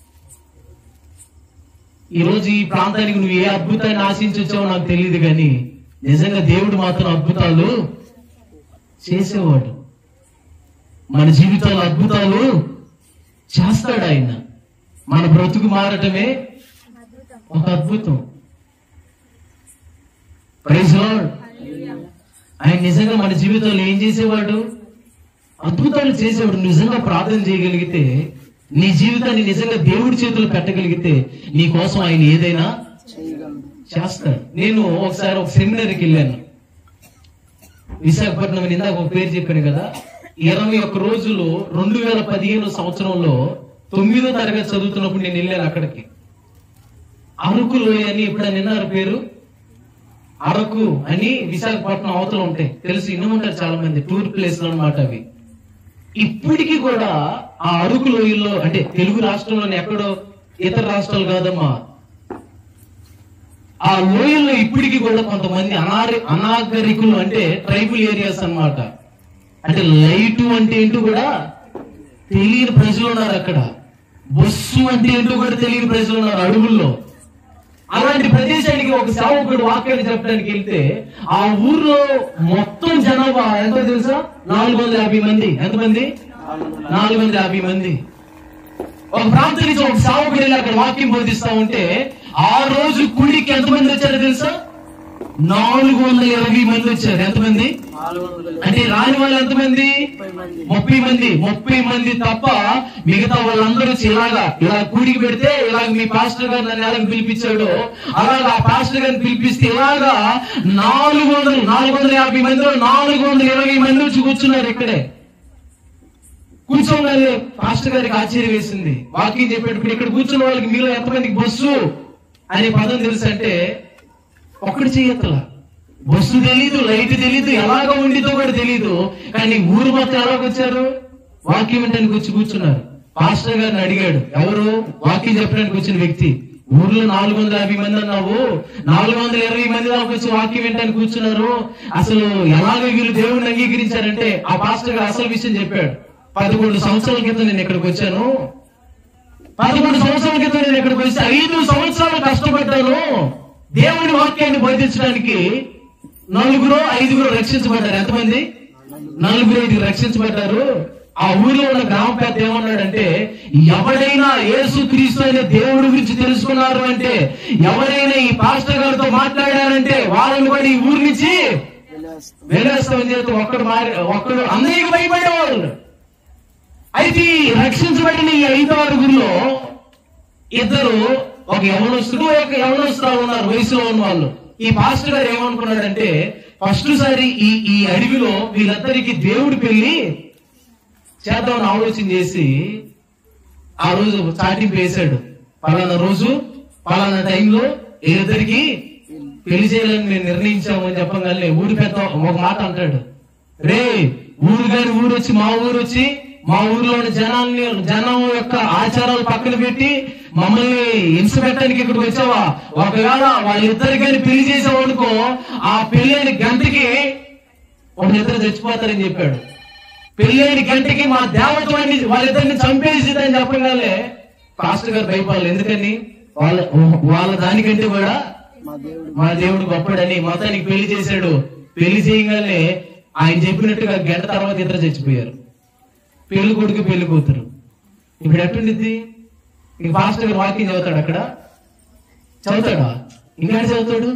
ఈ రోజు ఈ ప్రాంతానికి నువ్వు ఏ అద్భుతాన్ని ఆశించి వచ్చావో నాకు తెలియదు, కానీ నిజంగా దేవుడు మాత్రం అద్భుతాలు చేసేవాడు. మన జీవితాల్లో అద్భుతాలు చేస్తాడు ఆయన. మన బ్రతుకు మారటమే ఒక అద్భుతం. Praise Lord. ఆయన నిజంగా మన జీవితంలో ఏం చేసేవాడు? అద్భుతాలు చేసేవాడు. నిజంగా ప్రార్థన చేయగలిగితే, నీ జీవితాన్ని నిజంగా దేవుడి చేతులు పెట్టగలిగితే నీ కోసం ఆయన ఏదైనా చేస్తాడు. నేను ఒకసారి ఒక సెమినార్కి వెళ్ళాను విశాఖపట్నం. ఇందాక ఒక పేరు చెప్పాను కదా. 21 రోజులు 2015 సంవత్సరంలో 9వ తరగతి చదువుతున్నప్పుడు నేను వెళ్ళాను అక్కడికి. అరకు లోయ అని ఎప్పుడైనా విన్నారు పేరు? అరకు అని విశాఖపట్నం అవతల ఉంటాయి, తెలుసు, ఇన్ని ఉంటారు చాలా మంది. టూర్ ప్లేస్లు అన్నమాట అవి. ఇప్పటికీ కూడా ఆ అరకు లోయల్లో, అంటే తెలుగు రాష్ట్రంలోనే, ఎక్కడో ఇతర రాష్ట్రాలు కాదమ్మా, ఆ లోయల్లో ఇప్పటికీ కూడా కొంతమంది అనాగరికులు, అంటే ట్రైబల్ ఏరియాస్ అన్నమాట. అంటే లైటు అంటే ఏంటో కూడా తెలియని ప్రజలు ఉన్నారు అక్కడ. బస్సు అంటే ఏంటో కూడా తెలియని ప్రజలు ఉన్నారు అడవుల్లో. అలాంటి ప్రదేశానికి ఒక సేవకుడు వాక్యాన్ని చెప్పడానికి వెళ్తే ఆ ఊర్లో మొత్తం జనాభా ఎంతో తెలుసా? 450 మంది. ఎంతమంది? 450 మంది. ఒక ప్రాంతం నుంచి ఒక సేవకుడు వెళ్ళి అక్కడ వాక్యం బోధిస్తా ఉంటే ఆ రోజు కూడికి ఎంతమంది వచ్చారో తెలుసా? 420 మంది వచ్చారు. ఎంతమంది? అంటే రాని వాళ్ళు ఎంతమంది? 30 మంది. 30 మంది తప్ప మిగతా వాళ్ళందరూ ఇలా కూడికి పెడితే, ఇలా మీ పాస్టర్ గారు నన్ను ఎలా పిలిపించాడో అలాగా ఆ పాస్టర్ గారిని పిలిపిస్తే ఇలాగా 450 మందిలో 420 మంది వచ్చి కూర్చున్నారు ఇక్కడే. కూర్చోగానే పాస్టర్ గారికి ఆశ్చర్యం వేసింది. వాక్యం చెప్పేటప్పుడు ఇక్కడ కూర్చున్న వాళ్ళకి మీలో ఎంతమందికి బస్సు అనే పదం తెలుసు అంటే ఒక్కటి చేయత్తలా. బస్సు తెలీదు, లైట్ తెలీదు, ఎలాగ ఉండితో కూడా తెలీదు. కానీ ఊరు మొత్తం ఎలాగొచ్చారు? వాక్యం వినడానికి వచ్చి కూర్చున్నారు. పాస్టర్ గారిని అడిగాడు, ఎవరు? వాక్యం చెప్పడానికి వచ్చిన వ్యక్తి. ఊర్లో 450 మంది అన్నావు, 420 మంది దాకా వచ్చి వాక్యం వినడానికి కూర్చున్నారు. అసలు ఎలాగ వీళ్ళు దేవుడిని అంగీకరించారంటే ఆ పాస్టర్ గారు అసలు విషయం చెప్పాడు. 11 సంవత్సరాల క్రితం నేను ఇక్కడికి వచ్చాను. 11 సంవత్సరాల క్రితం నేను ఇక్కడికి వచ్చి 5 సంవత్సరాలు కష్టపడ్డాను. దేవుని వాక్యాన్ని బోధించడానికి 4-5 రక్షించబడ్డారు. ఎంతమంది? 4-5 రక్షించబడ్డారు. ఆ ఊర్లో ఉన్న గ్రామ పెద్ద ఏమన్నాడంటే, ఎవరైనా యేసుక్రీస్తు అనే దేవుడి గురించి తెలుసుకున్నారు అంటే, ఎవరైనా ఈ పాస్టర్ గారితో మాట్లాడారంటే వాళ్ళని కూడా ఈ ఊరి నుంచి వెళ్ళేస్తామని చెప్తే ఒక్కడు అందరికి భయపడేవాళ్ళు. అయితే రక్షించబడిన ఈ 5-6 ఇద్దరు, ఒక యవనస్తుడు, ఒక యవనస్తురాలు ఉన్నారు, వయసులో ఉన్న వాళ్ళు. ఈ పాస్టర్ గారు ఏమనుకున్నాడంటే, ఫస్ట్ సారి ఈ అడవిలో వీళ్ళందరికీ దేవుడి పెళ్లి చేద్దామని ఆలోచన చేసి ఆ రోజు చాటింపు వేశాడు. పలానా రోజు పలానా టైంలో వీళ్ళిద్దరికి పెళ్లి చేయాలని మేము నిర్ణయించామని చెప్పగానే ఊరి పెద్ద ఒక మాట అంటాడు, రే ఊరు గారి ఊరు వచ్చి మా ఊరు వచ్చి మా ఊర్లోని జనం యొక్క ఆచారాలు పక్కన పెట్టి మమ్మల్ని హింస పెట్టడానికి ఇక్కడికి వచ్చావా? ఒకవేళ వాళ్ళిద్దరికని పెళ్లి చేసేవాడుకో ఆ పెళ్ళైన గంటకి వాళ్ళిద్దరు చచ్చిపోతారని చెప్పాడు. పెళ్ళైన గంటకి మా దేవత్వాన్ని వాళ్ళిద్దరిని చంపేసిదని చెప్పగానే పాస్టర్ గారు భయపడాలి. ఎందుకని? వాళ్ళ దానికంటే కూడా మా దేవుడు గొప్పడని మొత్తానికి పెళ్లి చేశాడు. పెళ్లి చేయగానే ఆయన చెప్పినట్టుగా గంట తర్వాత ఇద్దరు చచ్చిపోయారు. పెళ్లి కొడుకు పెళ్లి కూతురు. ఇప్పుడు ఎట్టుండిద్ది? ఇక పాస్టర్ గారు వాక్యం చదువుతాడు, అక్కడ చదువుతాడా? ఇంకా చదువుతాడు.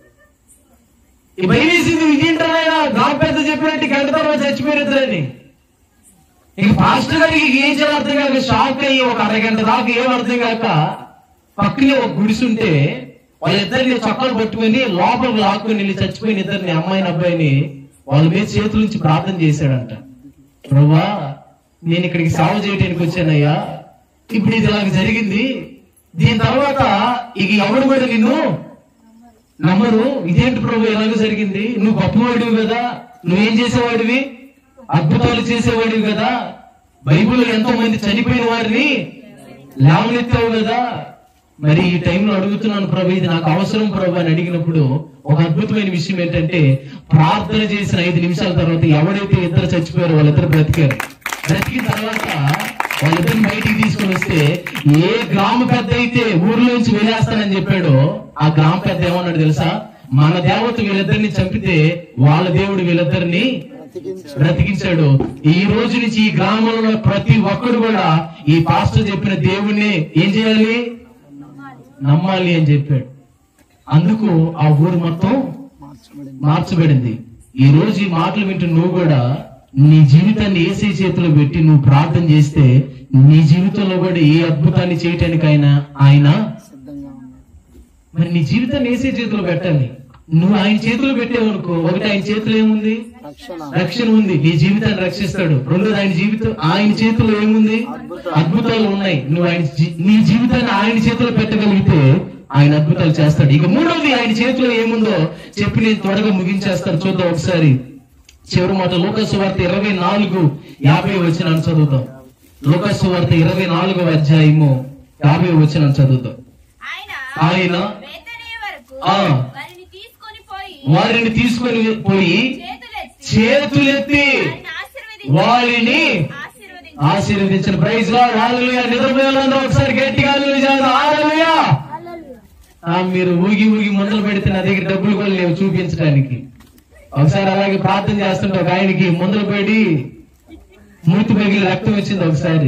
ఈ భయమేసింది. ఇదేంటారా గాం పెద్ద చెప్పినట్టు గంట తర్వాత చచ్చిపోయిద్దరని. ఇక పాస్టర్ గారికి ఏం చేయాలి అర్థం కాక షాక్ అయ్యి ఒక అరగంట దాకా ఏం అర్థం కాక పక్కనే ఒక గుడిసుంటే వాళ్ళిద్దరిని చొక్కాలు పట్టుకుని లోపలికి లాక్కుని వెళ్ళి చచ్చిపోయిన ఇద్దరిని, అమ్మాయిని అబ్బాయిని, వాళ్ళ మీద చేతుల నుంచి ప్రార్థన చేశాడంట. ప్రభువా, నేను ఇక్కడికి సేవ చేయడానికి వచ్చానయ్యా, ఇప్పుడు ఇది ఇలాగ జరిగింది, దీని తర్వాత ఇక ఎవడు కూడా నిన్ను నమ్మరు. ఇదేంటి ప్రభు ఎలాగ జరిగింది? నువ్వు గొప్పవాడివి కదా, నువ్వేం చేసేవాడివి? అద్భుతాలు చేసేవాడివి కదా, బైబిల్లో ఎంతో మంది చనిపోయిన వారిని లేవనెత్తావు కదా. మరి ఈ టైంలో అడుగుతున్నాను ప్రభు, ఇది నాకు అవసరం ప్రభు అని అడిగినప్పుడు ఒక అద్భుతమైన విషయం ఏంటంటే, ప్రార్థన చేసిన 5 నిమిషాల తర్వాత ఎవడైతే ఇద్దరు చచ్చిపోయారో వాళ్ళిద్దరు బ్రతికారు. బ్రతికిన తర్వాత వాళ్ళిద్దరిని బయటికి తీసుకొని వస్తే ఏ గ్రామ పెద్ద అయితే ఊర్లోంచి వెళ్ళేస్తానని చెప్పాడో ఆ గ్రామ పెద్ద ఏమన్నాడు తెలుసా? మన దేవత వీళ్ళిద్దరిని చంపితే వాళ్ళ దేవుడు వీళ్ళిద్దరిని బ్రతికించాడు. ఈ రోజు నుంచి ఈ గ్రామంలో ప్రతి ఒక్కరు కూడా ఈ పాస్టర్ చెప్పిన దేవుణ్ణి ఏం చేయాలి? నమ్మాలి అని చెప్పాడు. అందుకు ఆ ఊరు మొత్తం మార్చబడింది. ఈ రోజు ఈ మాటలు వింటూ నువ్వు కూడా నీ జీవితాన్ని యేసయ్య చేతిలో పెట్టి నువ్వు ప్రార్థన చేస్తే నీ జీవితంలో కూడా ఏ అద్భుతాన్ని చేయటానికి ఆయన మరి నీ జీవితాన్ని యేసయ్య చేతిలో పెట్టాలి. నువ్వు ఆయన చేతిలో పెట్టావనుకో, ఒకటి ఆయన చేతిలో ఏముంది? రక్షణ ఉంది, నీ జీవితాన్ని రక్షిస్తాడు. రెండోది ఆయన చేతిలో ఏముంది? అద్భుతాలు ఉన్నాయి. నువ్వు నీ జీవితాన్ని ఆయన చేతిలో పెట్టగలిగితే ఆయన అద్భుతాలు చేస్తాడు. ఇక మూడోది ఆయన చేతిలో ఏముందో చెప్పి నేను త్వరగా ముగించేస్తాను. చూద్దాం ఒకసారి చివరి మాట, లూకా సువార్త 24:50 వచనాన్ని చదువుతాం. లూకా సువార్త 24వ అధ్యాయము 50వ వచనాన్ని చదువుతాం. ఆయన వారిని తీసుకొని పోయి చేతులెత్తి వారిని ఆశీర్వదించిన. ప్రైజ్ లార్డ్, హల్లెలూయా. నిద్రపోయాలందరూ ఒకసారి గట్టిగా హల్లెలూయా. మీరు ఊగి మొదలు పెడితే నా దగ్గర డబ్బులు కూడా లేవు చూపించడానికి. ఒకసారి అలాగే ప్రార్థన చేస్తుంటే ఒక ఆయనకి ముందలు పడి మూతి పగిలి రక్తం వచ్చింది. ఒకసారి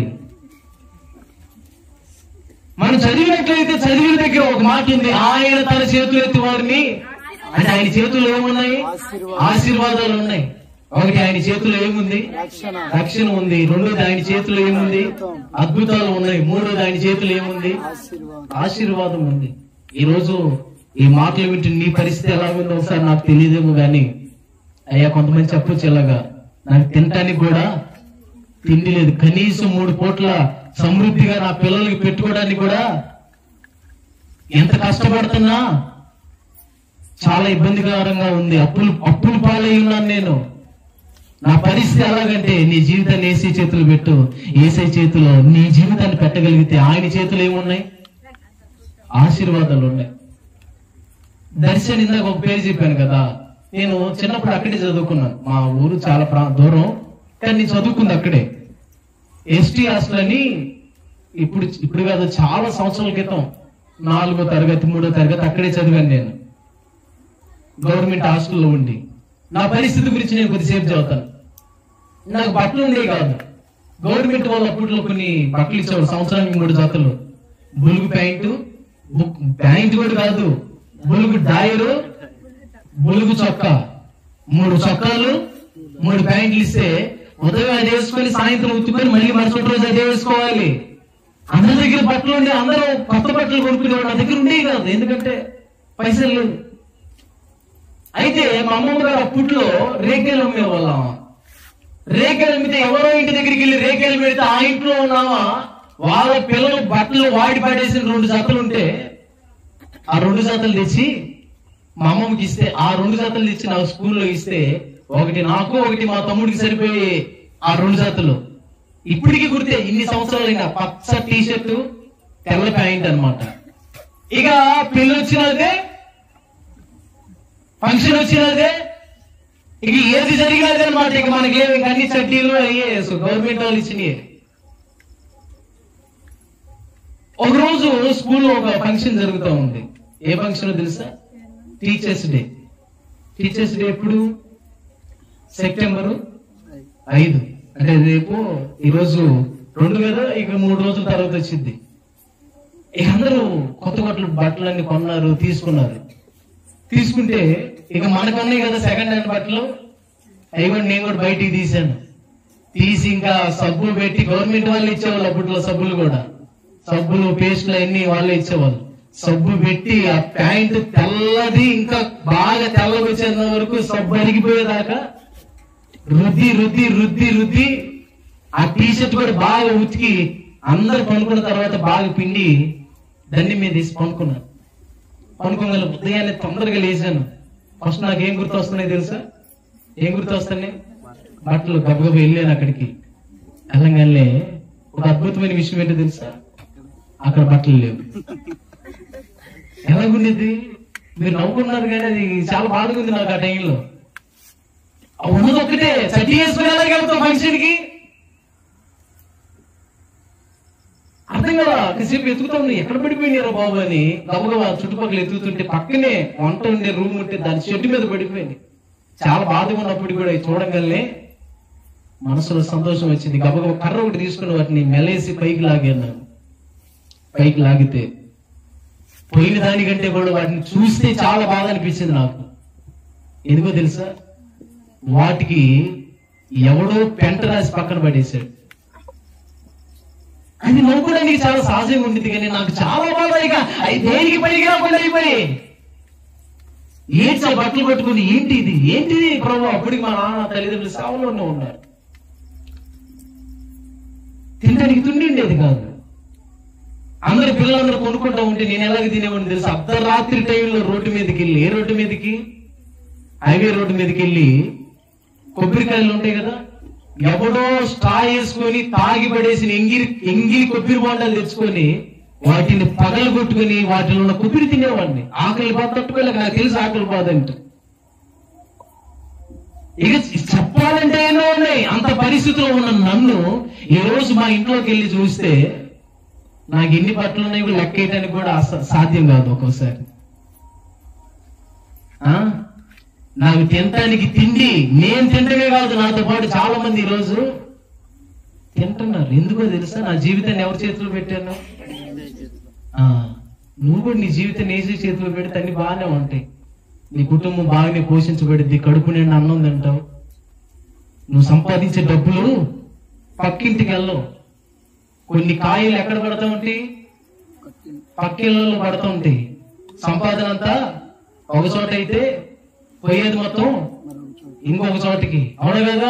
మనం చదివినట్లయితే చదివిన దగ్గర ఒక మాట ఉంది, ఆయన తన చేతులు ఎత్తి వారిని, అంటే ఆయన చేతుల్లో ఏమున్నాయి? ఆశీర్వాదాలు ఉన్నాయి. ఒకటి ఆయన చేతుల్లో ఏముంది? రక్షణ ఉంది. రెండోది ఆయన చేతుల్లో ఏముంది? అద్భుతాలు ఉన్నాయి. మూడోది ఆయన చేతుల్లో ఏముంది? ఆశీర్వాదం ఉంది. ఈ రోజు ఈ మాటలు వింటే నీ పరిస్థితి ఎలా ఉందో ఒకసారి నాకు తెలియదేమో గాని, అయ్యా కొంతమంది చెప్పొచ్చు ఇలాగా, నాకు తినటానికి కూడా తిండి లేదు, కనీసం 3 పూట్ల సమృద్ధిగా నా పిల్లలకి పెట్టుకోవడానికి కూడా ఎంత కష్టపడుతున్నా చాలా ఇబ్బందికరంగా ఉంది, అప్పులు పాలై ఉన్నాను నేను. నా పరిస్థితి ఎలాగంటే, నీ జీవితాన్ని యేసయ్య చేతులు పెట్టు. యేసయ్య చేతిలో నీ జీవితాన్ని పెట్టగలిగితే ఆయన చేతులు ఏమున్నాయి? ఆశీర్వాదాలు ఉన్నాయి. దర్శన్ ఇందాక ఒక పేరు చెప్పాను కదా, నేను చిన్నప్పుడు అక్కడే చదువుకున్నాను. మా ఊరు చాలా దూరం, కానీ నేను చదువుకుంది అక్కడే. ఎస్టీ హాస్టల్ అని ఇప్పుడు కాదు, చాలా సంవత్సరాల క్రితం 4వ తరగతి 3వ తరగతి అక్కడే చదివాను నేను, గవర్నమెంట్ హాస్టల్లో ఉండి. నా పరిస్థితి గురించి నేను కొద్దిసేపు చదువుతాను. నాకు బట్టలు ఉండేవి కాదు. గవర్నమెంట్ వాళ్ళు అప్పట్లో కొన్ని బట్టలు ఇచ్చేవాడు, సంవత్సరానికి 3 జతలు. బులుగు ప్యాంటు కూడా కాదు, బులుగు డాయరు, బులుగు చొక్కా, 3 చొక్కాలు 3 ప్యాంట్లు ఇస్తే ఉదయం అది వేసుకొని సాయంత్రం ఉత్తుకొని మళ్ళీ మరుసటి రోజు అదే వేసుకోవాలి. అందరి దగ్గర బట్టలు ఉండే, అందరూ కొత్త బట్టలు కొనుక్కునేవాడు. నా దగ్గర ఉండేవి కాదు, ఎందుకంటే పైసలు లేవు. అయితే మా అమ్మమ్మ గారు అప్పట్లో రేకేలు అమ్మేవాళ్ళం. రేకేలు అమ్మితే ఎవరో ఇంటి దగ్గరికి వెళ్ళి రేకేలు పెడితే ఆ ఇంట్లో ఉన్నావా వాళ్ళ పిల్లలు బట్టలు వాడి పడేసిన 2 జతలు ఉంటే ఆ 2 జతలు తెచ్చి మా అమ్మమ్మకి ఇస్తే, ఆ 2 జతలు తెచ్చి నాకు స్కూల్లో ఇస్తే, ఒకటి నాకు ఒకటి మా తమ్ముడికి సరిపోయి ఆ 2 జతలు ఇప్పటికీ గుర్తే, ఇన్ని సంవత్సరాలు అయినా పచ్చ టీ షర్టు తెల్ల ప్యాంట్ అన్నమాట. ఇక పెళ్లి వచ్చినదే, ఫంక్షన్ వచ్చినదే, ఇక ఏది జరిగినదే అనమాట. ఇక మనకి లేవు, ఇక అన్ని చట్టీలు అయ్యే గవర్నమెంట్ వాళ్ళు ఇచ్చినాయి. ఒకరోజు స్కూల్లో ఒక ఫంక్షన్ జరుగుతూ ఉంది. ఏ ఫంక్షన్ తెలుసా? Teachers day. టీచర్స్ డే ఎప్పుడు? సెప్టెంబర్ 5. అంటే రేపు, ఈరోజు 2 కదా, ఇక 3 రోజుల తర్వాత వచ్చింది. ఇక అందరూ కొత్త కొత్త బట్టలన్నీ కొన్నారు, తీసుకున్నారు. తీసుకుంటే ఇక మనకున్నాయి కదా సెకండ్ హ్యాండ్ బట్టలు, అవి కూడా నేను కూడా బయటికి తీశాను. తీసి ఇంకా సబ్బులు పెట్టి, గవర్నమెంట్ వాళ్ళు ఇచ్చేవాళ్ళు అప్పట్లో సబ్బులు కూడా, సబ్బులు పేస్టులు అన్ని వాళ్ళే ఇచ్చేవాళ్ళు. సబ్బు పెట్టి ఆ ప్యాంట్ తెల్లది, ఇంకా బాగా తెల్లగా వచ్చేంత వరకు సబ్బు అరిగిపోయేదాకా రుద్ది రుద్ది రుద్ది రుద్ది ఆ టీ షర్ట్ కూడా బాగా ఉతికి అందరు పనుకున్న తర్వాత బాగా పిండి దండి మీద తీసి పనుకున్నాను. పనుకోగల ఉదయాన్నే తొందరగా లేచాను. ఫస్ట్ నాకు ఏం గుర్తు వస్తున్నాయి తెలుసా? ఏం గుర్తు వస్తున్నాయి? బట్టలు గబగబా వెళ్ళాను అక్కడికి. తెలంగాణలో ఒక అద్భుతమైన విషయం ఏంటో తెలుసా? అక్కడ బట్టలు లేవు. ఎలాగుండేది? మీరు నవ్వుకున్నారు కానీ అది చాలా బాధగా ఉంది నాకు ఆ టైంలో. ఉన్నది ఒక్కటే, చట్టి వేసుకుని వెళ్ళగలుగుతాం ఫంక్షన్ కి. అర్థం కదా. కాసేపు ఎత్తుకుతా ఉన్నాయి, ఎక్కడ పడిపోయినారో బాబు అని గబగబా చుట్టుపక్కల ఎత్తుకుతుంటే పక్కనే వంట ఉండే రూమ్ ఉంటే దాని షెడ్ మీద పడిపోయింది. చాలా బాధగా ఉన్నప్పుడు కూడా చూడగానే మనసులో సంతోషం వచ్చింది. గబగబా కర్ర ఒకటి తీసుకుని వాటిని మెలేసి పైకి లాగాను. పైకి లాగితే పోయిన దానికంటే కూడా వాటిని చూస్తే చాలా బాధ అనిపించింది నాకు. ఎందుకో తెలుసా? వాటికి ఎవడో పెంట రాసి పక్కన పడేశాడు. అది నవ్వుకోవడానికి చాలా సహజంగా ఉండేది, కానీ నాకు చాలా బాధ. ఇక అవి దేనికి పైకి రాకుండా అయిపోయి ఏంటి బట్టలు పట్టుకుని, ఏంటి ఇది, ఏంటిది ప్రభు? అప్పటికి మా నాన్న తల్లిదండ్రులు సేవలోనే ఉన్నారు. తినడానికి తిండి ఉండేది కాదు. అందరు పిల్లలందరూ కొనుక్కుంటా ఉంటే నేను ఎలాగ తినేవాడిని తెలుసు? అర్ధరాత్రి టైంలో రోడ్డు మీదకి వెళ్ళి, ఏ రోడ్డు మీదకి? హైవే రోడ్డు మీదకి వెళ్ళి కొబ్బరికాయలు ఉంటాయి కదా, ఎవడో స్ట్రా వేసుకొని తాగి పడేసిన ఎంగిలి కొబ్బరి బొండాలు తెచ్చుకొని వాటిని పగలు కొట్టుకుని వాటిలో ఉన్న కొబ్బరి తినేవాడిని. ఆకలి బాధ తట్టుకోలేక, నాకు తెలుసు ఆకలి బాధ అంటే. ఇక చెప్పాలంటే ఎన్నో ఉన్నాయి. అంత పరిస్థితిలో ఉన్న నన్ను ఈ రోజు మా ఇంట్లోకి వెళ్ళి చూస్తే నాకు ఎన్ని బట్టలు ఉన్నాయి లెక్క వేయడానికి కూడా సాధ్యం కాదు ఒక్కోసారి. నాకు తినటానికి తిండి, నేను తింటమే కాదు నాతో పాటు చాలా మంది ఈ రోజు తింటున్నారు. ఎందుకో తెలుసా? నా జీవితాన్ని ఎవరి చేతిలో పెట్టాను? నువ్వు కూడా నీ జీవితాన్ని ఏసీ చేతిలో పెడితే అన్ని బాగానే ఉంటాయి. నీ కుటుంబం బాగానే పోషించబడింది, కడుపు నిండా అన్నం తింటావు. నువ్వు సంపాదించే డబ్బులు పక్కింటికి వెళ్ళవు. కొన్ని కాయలు ఎక్కడ పడతా ఉంటాయి? పక్కిళ్ళలో పడతా ఉంటాయి. సంపాదన అంతా ఒక చోట అయితే పోయేది మొత్తం ఇంకొక చోటికి. అవును కదా?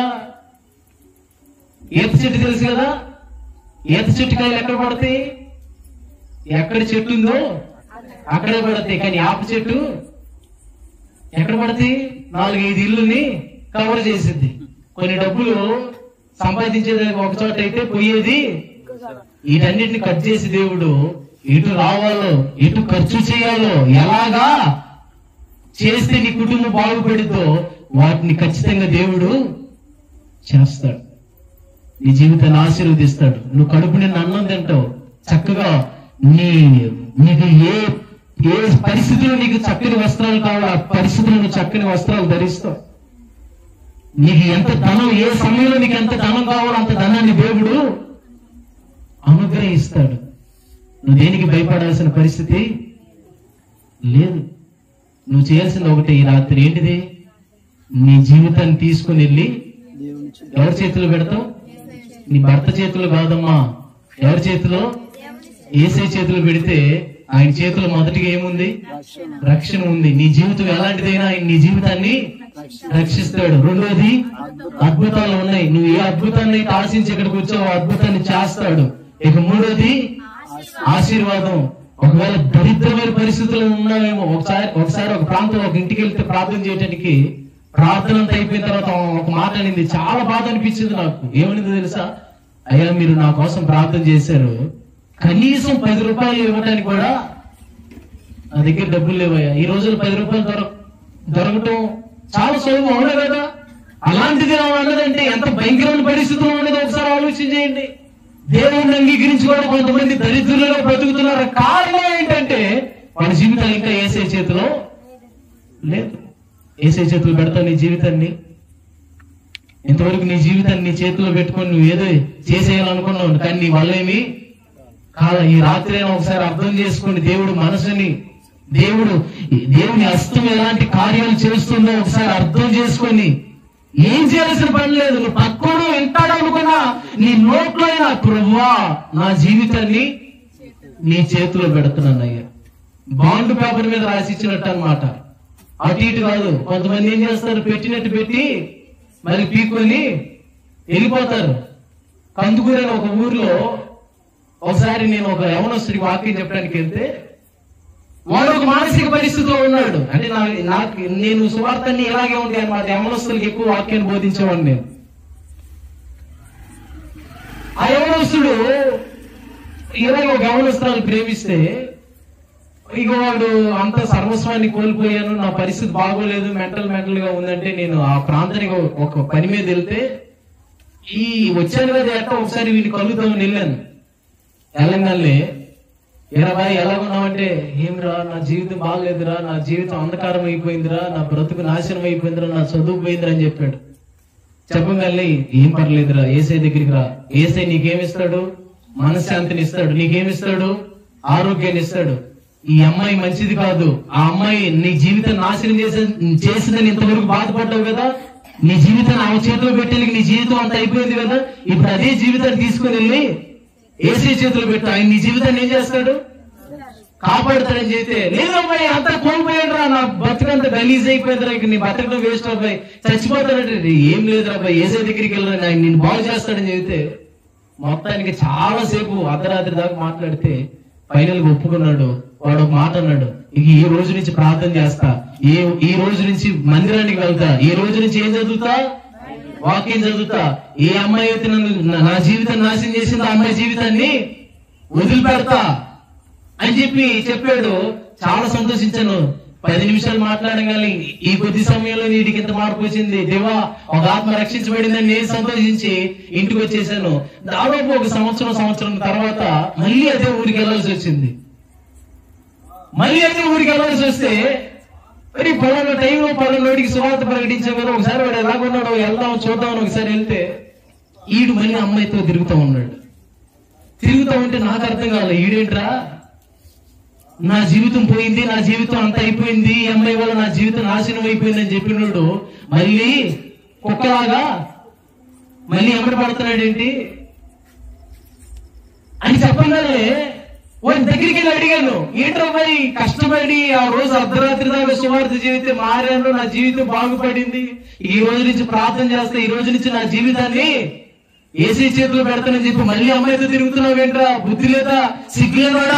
ఈత చెట్టు తెలుసు కదా? ఈత చెట్టు కాయలు ఎక్కడ పడతాయి? ఎక్కడ చెట్టు ఉందో అక్కడే పడతాయి. కానీ ఆప చెట్టు ఎక్కడ పడతాయి? 4-5 ఇళ్ళని కవర్ చేసిద్ది. కొన్ని డబ్బులు సంపాదించేది ఒక చోట అయితే పోయేది. వీటన్నిటిని కట్ చేసి దేవుడు ఎటు రావాలో, ఎటు ఖర్చు చేయాలో, ఎలాగా చేస్తే నీ కుటుంబం బాగుపడితో వాటిని ఖచ్చితంగా దేవుడు చేస్తాడు. నీ జీవితాన్ని ఆశీర్వదిస్తాడు. నువ్వు కడుపు నిండా అన్నం తింటావు. చక్కగా నీకు ఏ పరిస్థితిలో నీకు చక్కని వస్త్రాలు కావాలో ఆ పరిస్థితిలో నువ్వు చక్కని వస్త్రాలు ధరిస్తావు. నీకు ఎంత ధనం, ఏ సమయంలో నీకు ఎంత ధనం కావాలో అంత ధనాన్ని దేవుడు అనుగ్రహిస్తాడు. నువ్వు దేనికి భయపడాల్సిన పరిస్థితి లేదు. నువ్వు చేయాల్సింది ఒకటి ఈ రాత్రి. ఏంటిది? నీ జీవితాన్ని తీసుకుని వెళ్ళి ఎవరి చేతిలో పెడతావు? నీ భర్త చేతిలో కాదమ్మా. ఎవరి చేతిలో? యేసయ్య చేతిలో పెడితే ఆయన చేతిలో మొదటిగా ఏముంది? రక్షణ ఉంది. నీ జీవితం ఎలాంటిదైనా ఆయన నీ జీవితాన్ని రక్షిస్తాడు. రెండోది, అద్భుతాలు ఉన్నాయి. నువ్వు ఏ అద్భుతాన్ని అయితే ఆశించి ఇక్కడికి వచ్చావో అద్భుతాన్ని చేస్తాడు. ఇక మూడోది ఆశీర్వాదం. ఒకవేళ దరిద్రమైన పరిస్థితులు ఉన్నావేమో, ఒకసారి ఒక ప్రాంతం ఒక ఇంటికి వెళ్తే ప్రార్థన చేయడానికి ప్రార్థన అంతా అయిపోయిన తర్వాత ఒక మాట అనింది, చాలా బాధ అనిపించింది నాకు. ఏమనింది తెలుసా? అయ్యా మీరు నా కోసం ప్రార్థన చేశారు, కనీసం 10 రూపాయలు ఇవ్వడానికి కూడా నా దగ్గర డబ్బులు లేవయ్యా. ఈ రోజులు 10 రూపాయలు దొరకటం చాలా సులభం, అవునా కదా? అలాంటిది అన్నదంటే ఎంత భయంకరమైన పరిస్థితులు ఉన్నది ఒకసారి ఆలోచన చేయండి. దేవుణ్ణి అంగీకరించుకోవడం కొంతమంది దరిద్రులుగా బ్రతుకుతున్నారు. కారణం ఏంటంటే వాళ్ళ జీవితాలు ఇంకా యేసయ్య చేతిలో లేదు. యేసయ్య చేతులు పెడతావు నీ జీవితాన్ని. ఇంతవరకు నీ జీవితాన్ని నీ చేతిలో పెట్టుకొని నువ్వు ఏదో చేసేయాలనుకున్నావు, కానీ నీ వల్ల ఏమి కాదు. ఈ రాత్రి ఒకసారి అర్థం చేసుకోండి, దేవుడు మనసుని, దేవుని హస్తం ఎలాంటి కార్యాలు చేస్తుందో ఒకసారి అర్థం చేసుకొని ఏం చేయాల్సిన పని లేదు. నువ్వు పక్కడు వింటాడు అనుకున్నా నీ నోట్లో అయినా ప్రభువా నా జీవితాన్ని నీ చేతిలో పెడుతున్నానయ్యా, బాండ్ పేపర్ మీద రాసిచ్చినట్టు అన్నమాట. అటు ఇటు కాదు. కొంతమంది ఏం చేస్తారు, పెట్టినట్టు పెట్టి మరి పీక్కొని వెళ్ళిపోతారు. కందుకూరు ఒక ఊర్లో ఒకసారి నేను ఒక యవనస్తుడికి వాక్యం చెప్పడానికి వెళ్తే వాడు ఒక మానసిక పరిస్థితిలో ఉన్నాడు. అంటే నేను సువార్తని ఇలాగే ఉంటాయి అన్నమాట. యవనస్తులకు ఎక్కువ వాక్యాన్ని బోధించేవాడిని నేను. ఆ యవనస్తుడు ఇలాగే ఒక యవనస్తురాలు ప్రేమిస్తే ఇక వాడు అంత సర్వస్వాన్ని కోల్పోయాను, నా పరిస్థితి బాగోలేదు, మెంటల్ గా ఉందంటే నేను ఆ ప్రాంతానికి ఒక పని మీద వెళ్తే ఈ వచ్చాను కదా ఎట్ట ఒకసారి వీడిని కలుగుతామని వెళ్ళాను. వెళ్ళగానే ఎరాబాయ్ ఎలాగున్నావంటే ఏమిరా నా జీవితం బాగలేదురా, నా జీవితం అంధకారం అయిపోయిందిరా, నా బ్రతుకు నాశనం అయిపోయిందిరా, నా చదువు పోయిందిరా అని చెప్పాడు. చెప్పగానే ఏం పర్లేదురా, యేసయ్య దగ్గరికి రా, యేసయ్య నీకేమిస్తాడు, మనశ్శాంతిని ఇస్తాడు, నీకేమిస్తాడు, ఆరోగ్యాన్ని ఇస్తాడు. ఈ అమ్మాయి మంచిది కాదు, ఆ అమ్మాయి నీ జీవితం నాశనం చేసిందని ఇంతవరకు బాధపడ్డావు కదా, నీ జీవితాన్ని ఆమె చేతిలో పెట్టేందుకు నీ జీవితం అంత అయిపోయింది కదా, ఇప్పుడు అదే జీవితాన్ని తీసుకుని వెళ్ళి యేసయ్య చేతులు పెట్టు, ఆయన నీ జీవితాన్ని ఏం చేస్తాడు, కాపాడుతాడని చెప్తే లేదు అబ్బాయి అంతా కోల్పోయాడు రా, నా బతుకంతా గలీజ్ అయిపోయిందిరా, ఇక నీ బతకడం వేస్ట్ అబ్బాయి, చచ్చిపోతాడంటే ఏం లేదు అబ్బాయి యేసయ్య దగ్గరికి వెళ్ళరా ఆయన నిన్ను బాగు చేస్తాడని చెబితే మొత్తానికి చాలా సేపు అర్ధరాత్రి దాకా మాట్లాడితే ఫైనల్ గా ఒప్పుకున్నాడు. వాడు ఒక మాట అన్నాడు, ఇక ఈ రోజు నుంచి ప్రార్థన చేస్తా, ఈ రోజు నుంచి మందిరానికి వెళ్తా, ఈ రోజు నుంచి ఏం చదువుతా, వాక్యం చదువుతా, ఏ అమ్మాయి అయితే నా జీవితాన్ని నాశనం చేసిందో ఆ అమ్మాయి జీవితాన్ని వదిలిపెడతా అని చెప్పాడు. చాలా సంతోషించాను. 10 నిమిషాలు మాట్లాడగానే ఈ కొద్ది సమయంలో వీడికి ఇంత మార్పు వచ్చింది, దేవా ఒక ఆత్మ రక్షించబడిందని నేను సంతోషించి ఇంటికి వచ్చేసాను. దాదాపు ఒక సంవత్సరం తర్వాత మళ్ళీ అదే ఊరికి వెళ్ళాల్సి వచ్చింది. వస్తే మరి పలానా టైంలో పలానోడికి సువార్త ప్రకటించాం కదా, ఒకసారి వాడు ఎలాగున్నాడో వెళ్దాం చూద్దామని ఒకసారి వెళ్తే ఈడు మళ్ళీ అమ్మాయితో తిరుగుతూ ఉంటే నాకు అర్థం కాలే, ఈడేంట్రా నా జీవితం పోయింది, నా జీవితం అంత అయిపోయింది, ఈ అమ్మాయి వల్ల నా జీవితం నాశనం అయిపోయింది అని చెప్పినాడు. మళ్ళీ కుక్కలాగా మళ్ళీ ఎమ్మడి పడుతున్నాడేంటి అని చెప్పగానే వాడి దగ్గరికి వెళ్ళి అడిగాను, ఏంట్రా మరి కష్టపడి ఆ రోజు అర్ధరాత్రి దాకా సువార్త జీవితే మారాను, నా జీవితం బాగుపడింది, ఈ రోజు నుంచి ప్రార్థన చేస్తా, ఈ రోజు నుంచి నా జీవితాన్ని యేసయ్య చేతిలో పెడతానని చెప్పి మళ్ళీ అమ్మాయితో తిరుగుతున్నావు ఏంట్రా, బుద్ధి లేదా, సిగ్గులేవాడా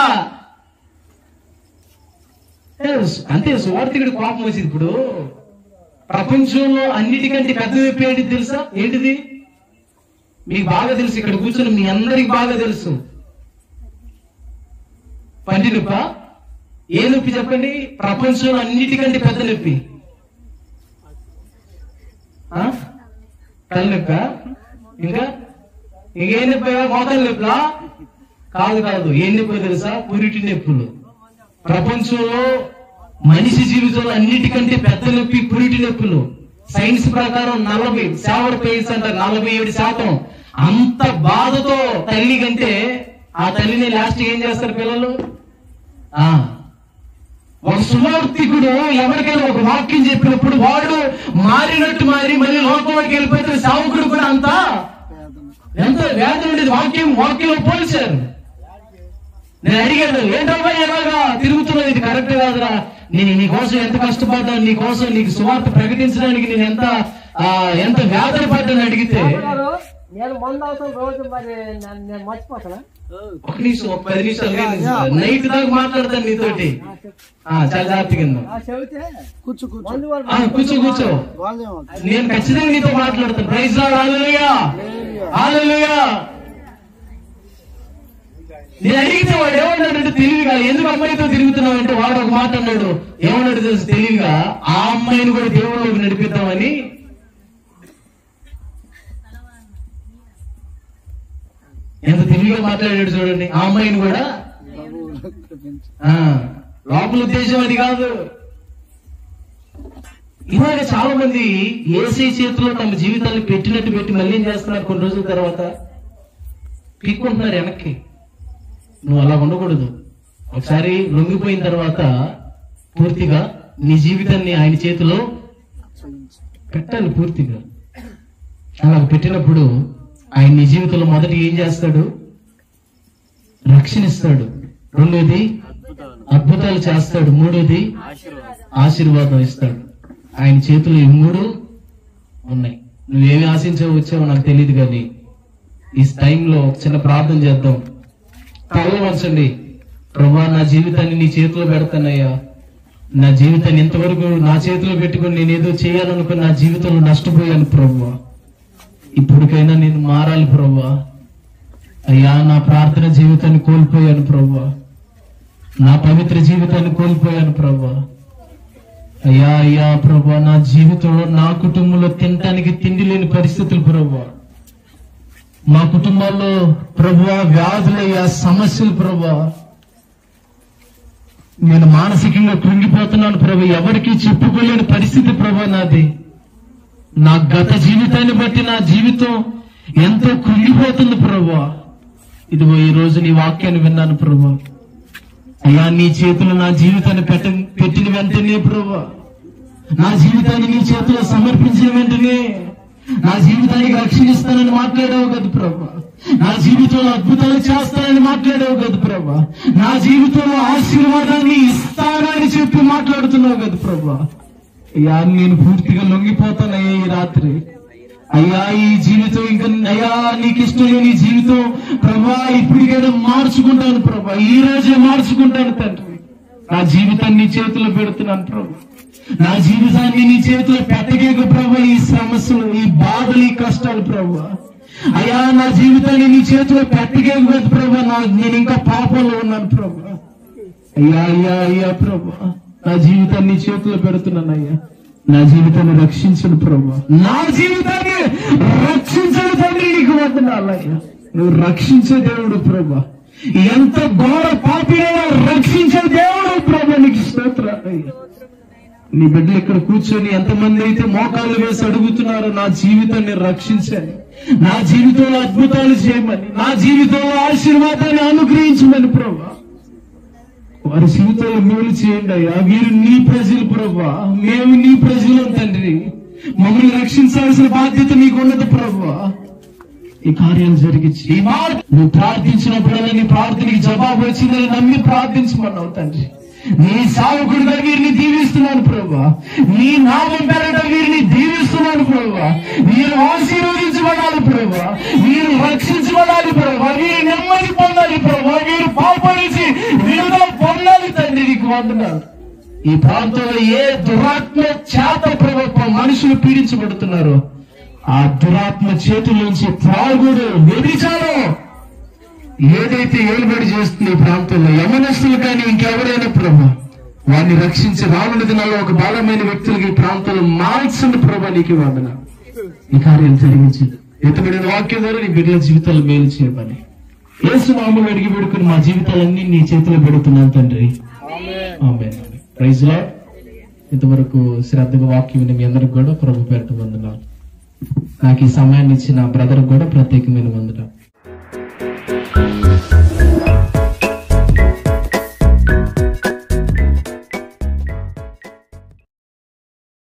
అంతే. సువార్తికుడి కోపం వచ్చింది. ఇప్పుడు ప్రపంచంలో అన్నిటికంటే పెద్ద నొప్పి ఏంటి తెలుసా? ఏంటిది మీకు బాగా తెలుసు, ఇక్కడ కూర్చొని మీ అందరికి బాగా తెలుసు. పంటి నొప్ప? ఏ నొప్పి చెప్పండి? ప్రపంచంలో అన్నిటికంటే పెద్ద నొప్పి తల నొప్ప? ఇంకా ఇంకేం నొప్పి? మోకాల నొప్పులా? కాదు. ఏం నొప్పి తెలుసా? పురిటి నొప్పులు. ప్రపంచంలో మనిషి జీవితంలో అన్నిటికంటే పెద్ద నొప్పి పురిటి నొప్పులు. సైన్స్ ప్రకారం 47% అంత బాధతో తల్లి కంటే ఆ తల్లిని లాస్ట్ ఏం చేస్తారు పిల్లలు? ఒక సువార్తికుడు ఎవరికైనా ఒక వాక్యం చెప్పినప్పుడు వాడు మారినట్టు మారి మళ్ళీ లోకంలోకి వెళ్ళిపోతే సావుకుడు కూడా అంత ఎంత వేదన ఉండేది. వాక్యంలో పోల్చారు. నేను అడిగాను, ఏంటమ్మా ఎలాగా తిరుగుతున్నది, ఇది కరెక్ట్ కాదురా, నేను నీ కోసం ఎంత కష్టపడ్డాను, నీ కోసం నీకు సువార్త ప్రకటించడానికి నేను ఎంత వేదన పడ్డాను అడిగితే ఒక నిమిషం, 10 నిమిషాలు నైట్ దాకా మాట్లాడతాను నీతోటి. చాలా జాగ్రత్తగా కూర్చో, నేను ఖచ్చితంగా నీతో మాట్లాడతాను. Praise Lord, hallelujah, hallelujah. నేను అడిగితే వాడు ఏమన్నాడంటే తెలివిగా, ఎందుకు అమ్మాయితో తిరుగుతున్నావు అంటే వాడు ఒక మాట అన్నాడు. ఏమన్నాడు తెలుసు? తెలివిగా ఆ అమ్మాయిని కూడా దేవుళ్ళలోకి నడిపిద్దామని. ఎంత తెలివిగా మాట్లాడాడు చూడండి. ఆ అమ్మాయిని కూడా లోపల ఉద్దేశం అది కాదు. ఇలాగ చాలా మంది యేసయ్య చేతిలో తమ జీవితాన్ని పెట్టినట్టు పెట్టి మళ్ళీ ఏం చేస్తున్నారు? కొన్ని రోజుల తర్వాత పీక్కుంటున్నారు వెనక్కి. నువ్వు అలా ఉండకూడదు. ఒకసారి లొంగిపోయిన తర్వాత పూర్తిగా నీ జీవితాన్ని ఆయన చేతిలో పెట్టాలి. పూర్తిగా అలా పెట్టినప్పుడు ఆయన నీ జీవితంలో మొదటి ఏం చేస్తాడు? రక్షణ ఇస్తాడు. రెండోది అద్భుతాలు చేస్తాడు. మూడోది ఆశీర్వాదం ఇస్తాడు. ఆయన చేతులు ఈ మూడు ఉన్నాయి. నువ్వేమి ఆశించావు వచ్చావో నాకు తెలియదు, కానీ ఈ టైంలో చిన్న ప్రార్థన చేద్దాం. తలలో వంచండి. ప్రభువా, నా జీవితాన్ని నీ చేతిలో పెడతానయ్యా. నా జీవితాన్ని ఇంతవరకు నా చేతిలో పెట్టుకుని నేనేదో చేయాలనుకుని నా జీవితంలో నష్టపోయాను ప్రభువా. ఇప్పటికైనా నేను మారాలి ప్రభువా. అయ్యా, నా ప్రార్థన జీవితాన్ని కోల్పోయాను ప్రభువా. నా పవిత్ర జీవితాన్ని కోల్పోయాను ప్రభువా. అయ్యా అయ్యా ప్రభువా, నా జీవితంలో నా కుటుంబంలో తినటానికి తిండి లేని పరిస్థితులు ప్రభువా. మా కుటుంబాల్లో ప్రభువా వ్యాధులయ్యా, సమస్యలు ప్రభువా. నేను మానసికంగా కృంగిపోతున్నాను ప్రభు. ఎవరికి చెప్పుకోలేని పరిస్థితి ప్రభు నాది. నా గత జీవితాన్ని బట్టి నా జీవితం ఎంతో కృంగిపోతుంది ప్రభువా. ఇదిగో ఈ రోజు నీ వాక్యాన్ని విన్నాను ప్రభువా. అయ్యా, నీ చేతులు నా జీవితాన్ని పెట్టిన వెంటనే ప్రభువా, నా జీవితాన్ని నీ చేతిలో సమర్పించిన వెంటనే నా జీవితానికి రక్షణిస్తానని మాట్లాడావు కదా ప్రభా. నా జీవితంలో అద్భుతాలు చేస్తానని మాట్లాడావు కదా ప్రభా. నా జీవితంలో ఆశీర్వాదాన్ని ఇస్తానని చెప్పి మాట్లాడుతున్నావు కదా ప్రభా. అయ్యా, నేను పూర్తిగా లొంగిపోతానయ్యా ఈ రాత్రి. అయ్యా, ఈ జీవితం ఇంకా అయ్యా నీకు ఇష్టం లేని జీవితం ప్రభా ఇప్పటికైనా మార్చుకుంటాను ప్రభా. ఈ రోజే మార్చుకుంటాను తండ్రి. నా జీవితాన్ని నీ చేతిలో పెడుతున్నాను ప్రభా. నా జీవితాన్ని నీ చేతిలో పెట్టకేక ప్రభా. ఈ సమస్యలు, ఈ బాధలు, ఈ కష్టాలు ప్రభా. అయ్యా, నా జీవితాన్ని నీ చేతిలో పెట్టకేక ప్రభా. నేను ఇంకా పాపంలో ఉన్నాను ప్రభా. అయ్యా అయ్యా అయ్యా ప్రభా, నా జీవితాన్ని నీ చేతిలో పెడుతున్నాను అయ్యా. నా జీవితాన్ని రక్షించను ప్రభా. నా జీవితాన్ని రక్షించను తండ్రి. నీకు వందనాలయ్యా. నువ్వు రక్షించే దేవుడు ప్రభా. ఎంత ఘోర పాపినైనా రక్షించే దేవుడు ప్రభా. నీకు స్తోత్రాలయ్యా. నీ బిడ్డలు ఇక్కడ కూర్చొని ఎంతమంది అయితే మోకాళ్ళు వేసి అడుగుతున్నారో నా జీవితాన్ని రక్షించండి, నా జీవితంలో అద్భుతాలు చేయమని, నా జీవితంలో ఆశీర్వాదాన్ని అనుగ్రహించమని ప్రభా. వారి జీవితంలో మేలు చేయండి అయ్యా. వీరు నీ ప్రజలు ప్రభా, మేము నీ ప్రజలు తండ్రి. మమ్మల్ని రక్షించాల్సిన బాధ్యత నీకు ఉన్నది ప్రభా. ఈ కార్యాలు జరిగించి నువ్వు ప్రార్థించినప్పుడల్లా నీ ప్రార్థనకి జవాబు వచ్చిందని నమ్మి ప్రార్థించమన్నావు తండ్రి. నీ సావుకుడిగా వీరిని దీవిస్తున్నాను ప్రభా. నీ నామం పేరట వీరిని దీవిస్తున్నాను ప్రభా. వీరు ఆశీర్వదించబడాలి ప్రభా. వీరు రక్షించబడాలి ప్రభా. వీరు నెమ్మది పొందాలి ప్రభా. వీరు పాపనించి విడుదల పొందాలి తండ్రి. నీకు వందనాలు. ఈ ప్రాంతంలో ఏ దురాత్మ చేత ప్రభుత్వం మనుషులు పీడించబడుతున్నారో ఆ దురాత్మ చేతుల్లోంచి త్రాగుడు, వ్యభిచారం ఏదైతే ఏలుబడి చేస్తుంది ఈ ప్రాంతంలో, యమనస్తులు కానీ ఇంకెవరైనా ప్రభా వారిని రక్షించి రానున్న దినాల్లో ఒక బలమైన వ్యక్తులకి ఈ ప్రాంతంలో మార్చండి ప్రభా. నీకు వందనాలు. ఈ కార్యాలు జరిగించండి. ఎత్తబడిన వాక్యం ద్వారా నీ బిడ్డల జీవితాలు మేలు చేయమని యేసు నామములో అడిగి వేడుకుని మా జీవితాలన్నీ నీ చేతిలో పెడుతున్నాను తండ్రి. ఆమేన్. Praise Lord. ఇంతవరకు శ్రద్ధగా వాక్యం విని మీ అందరికి కూడా ప్రభు పేరట వందనాలు. నాకు ఈ సమయాన్ని ఇచ్చిన బ్రదర్ కూడా ప్రత్యేకమైన వందనాలు.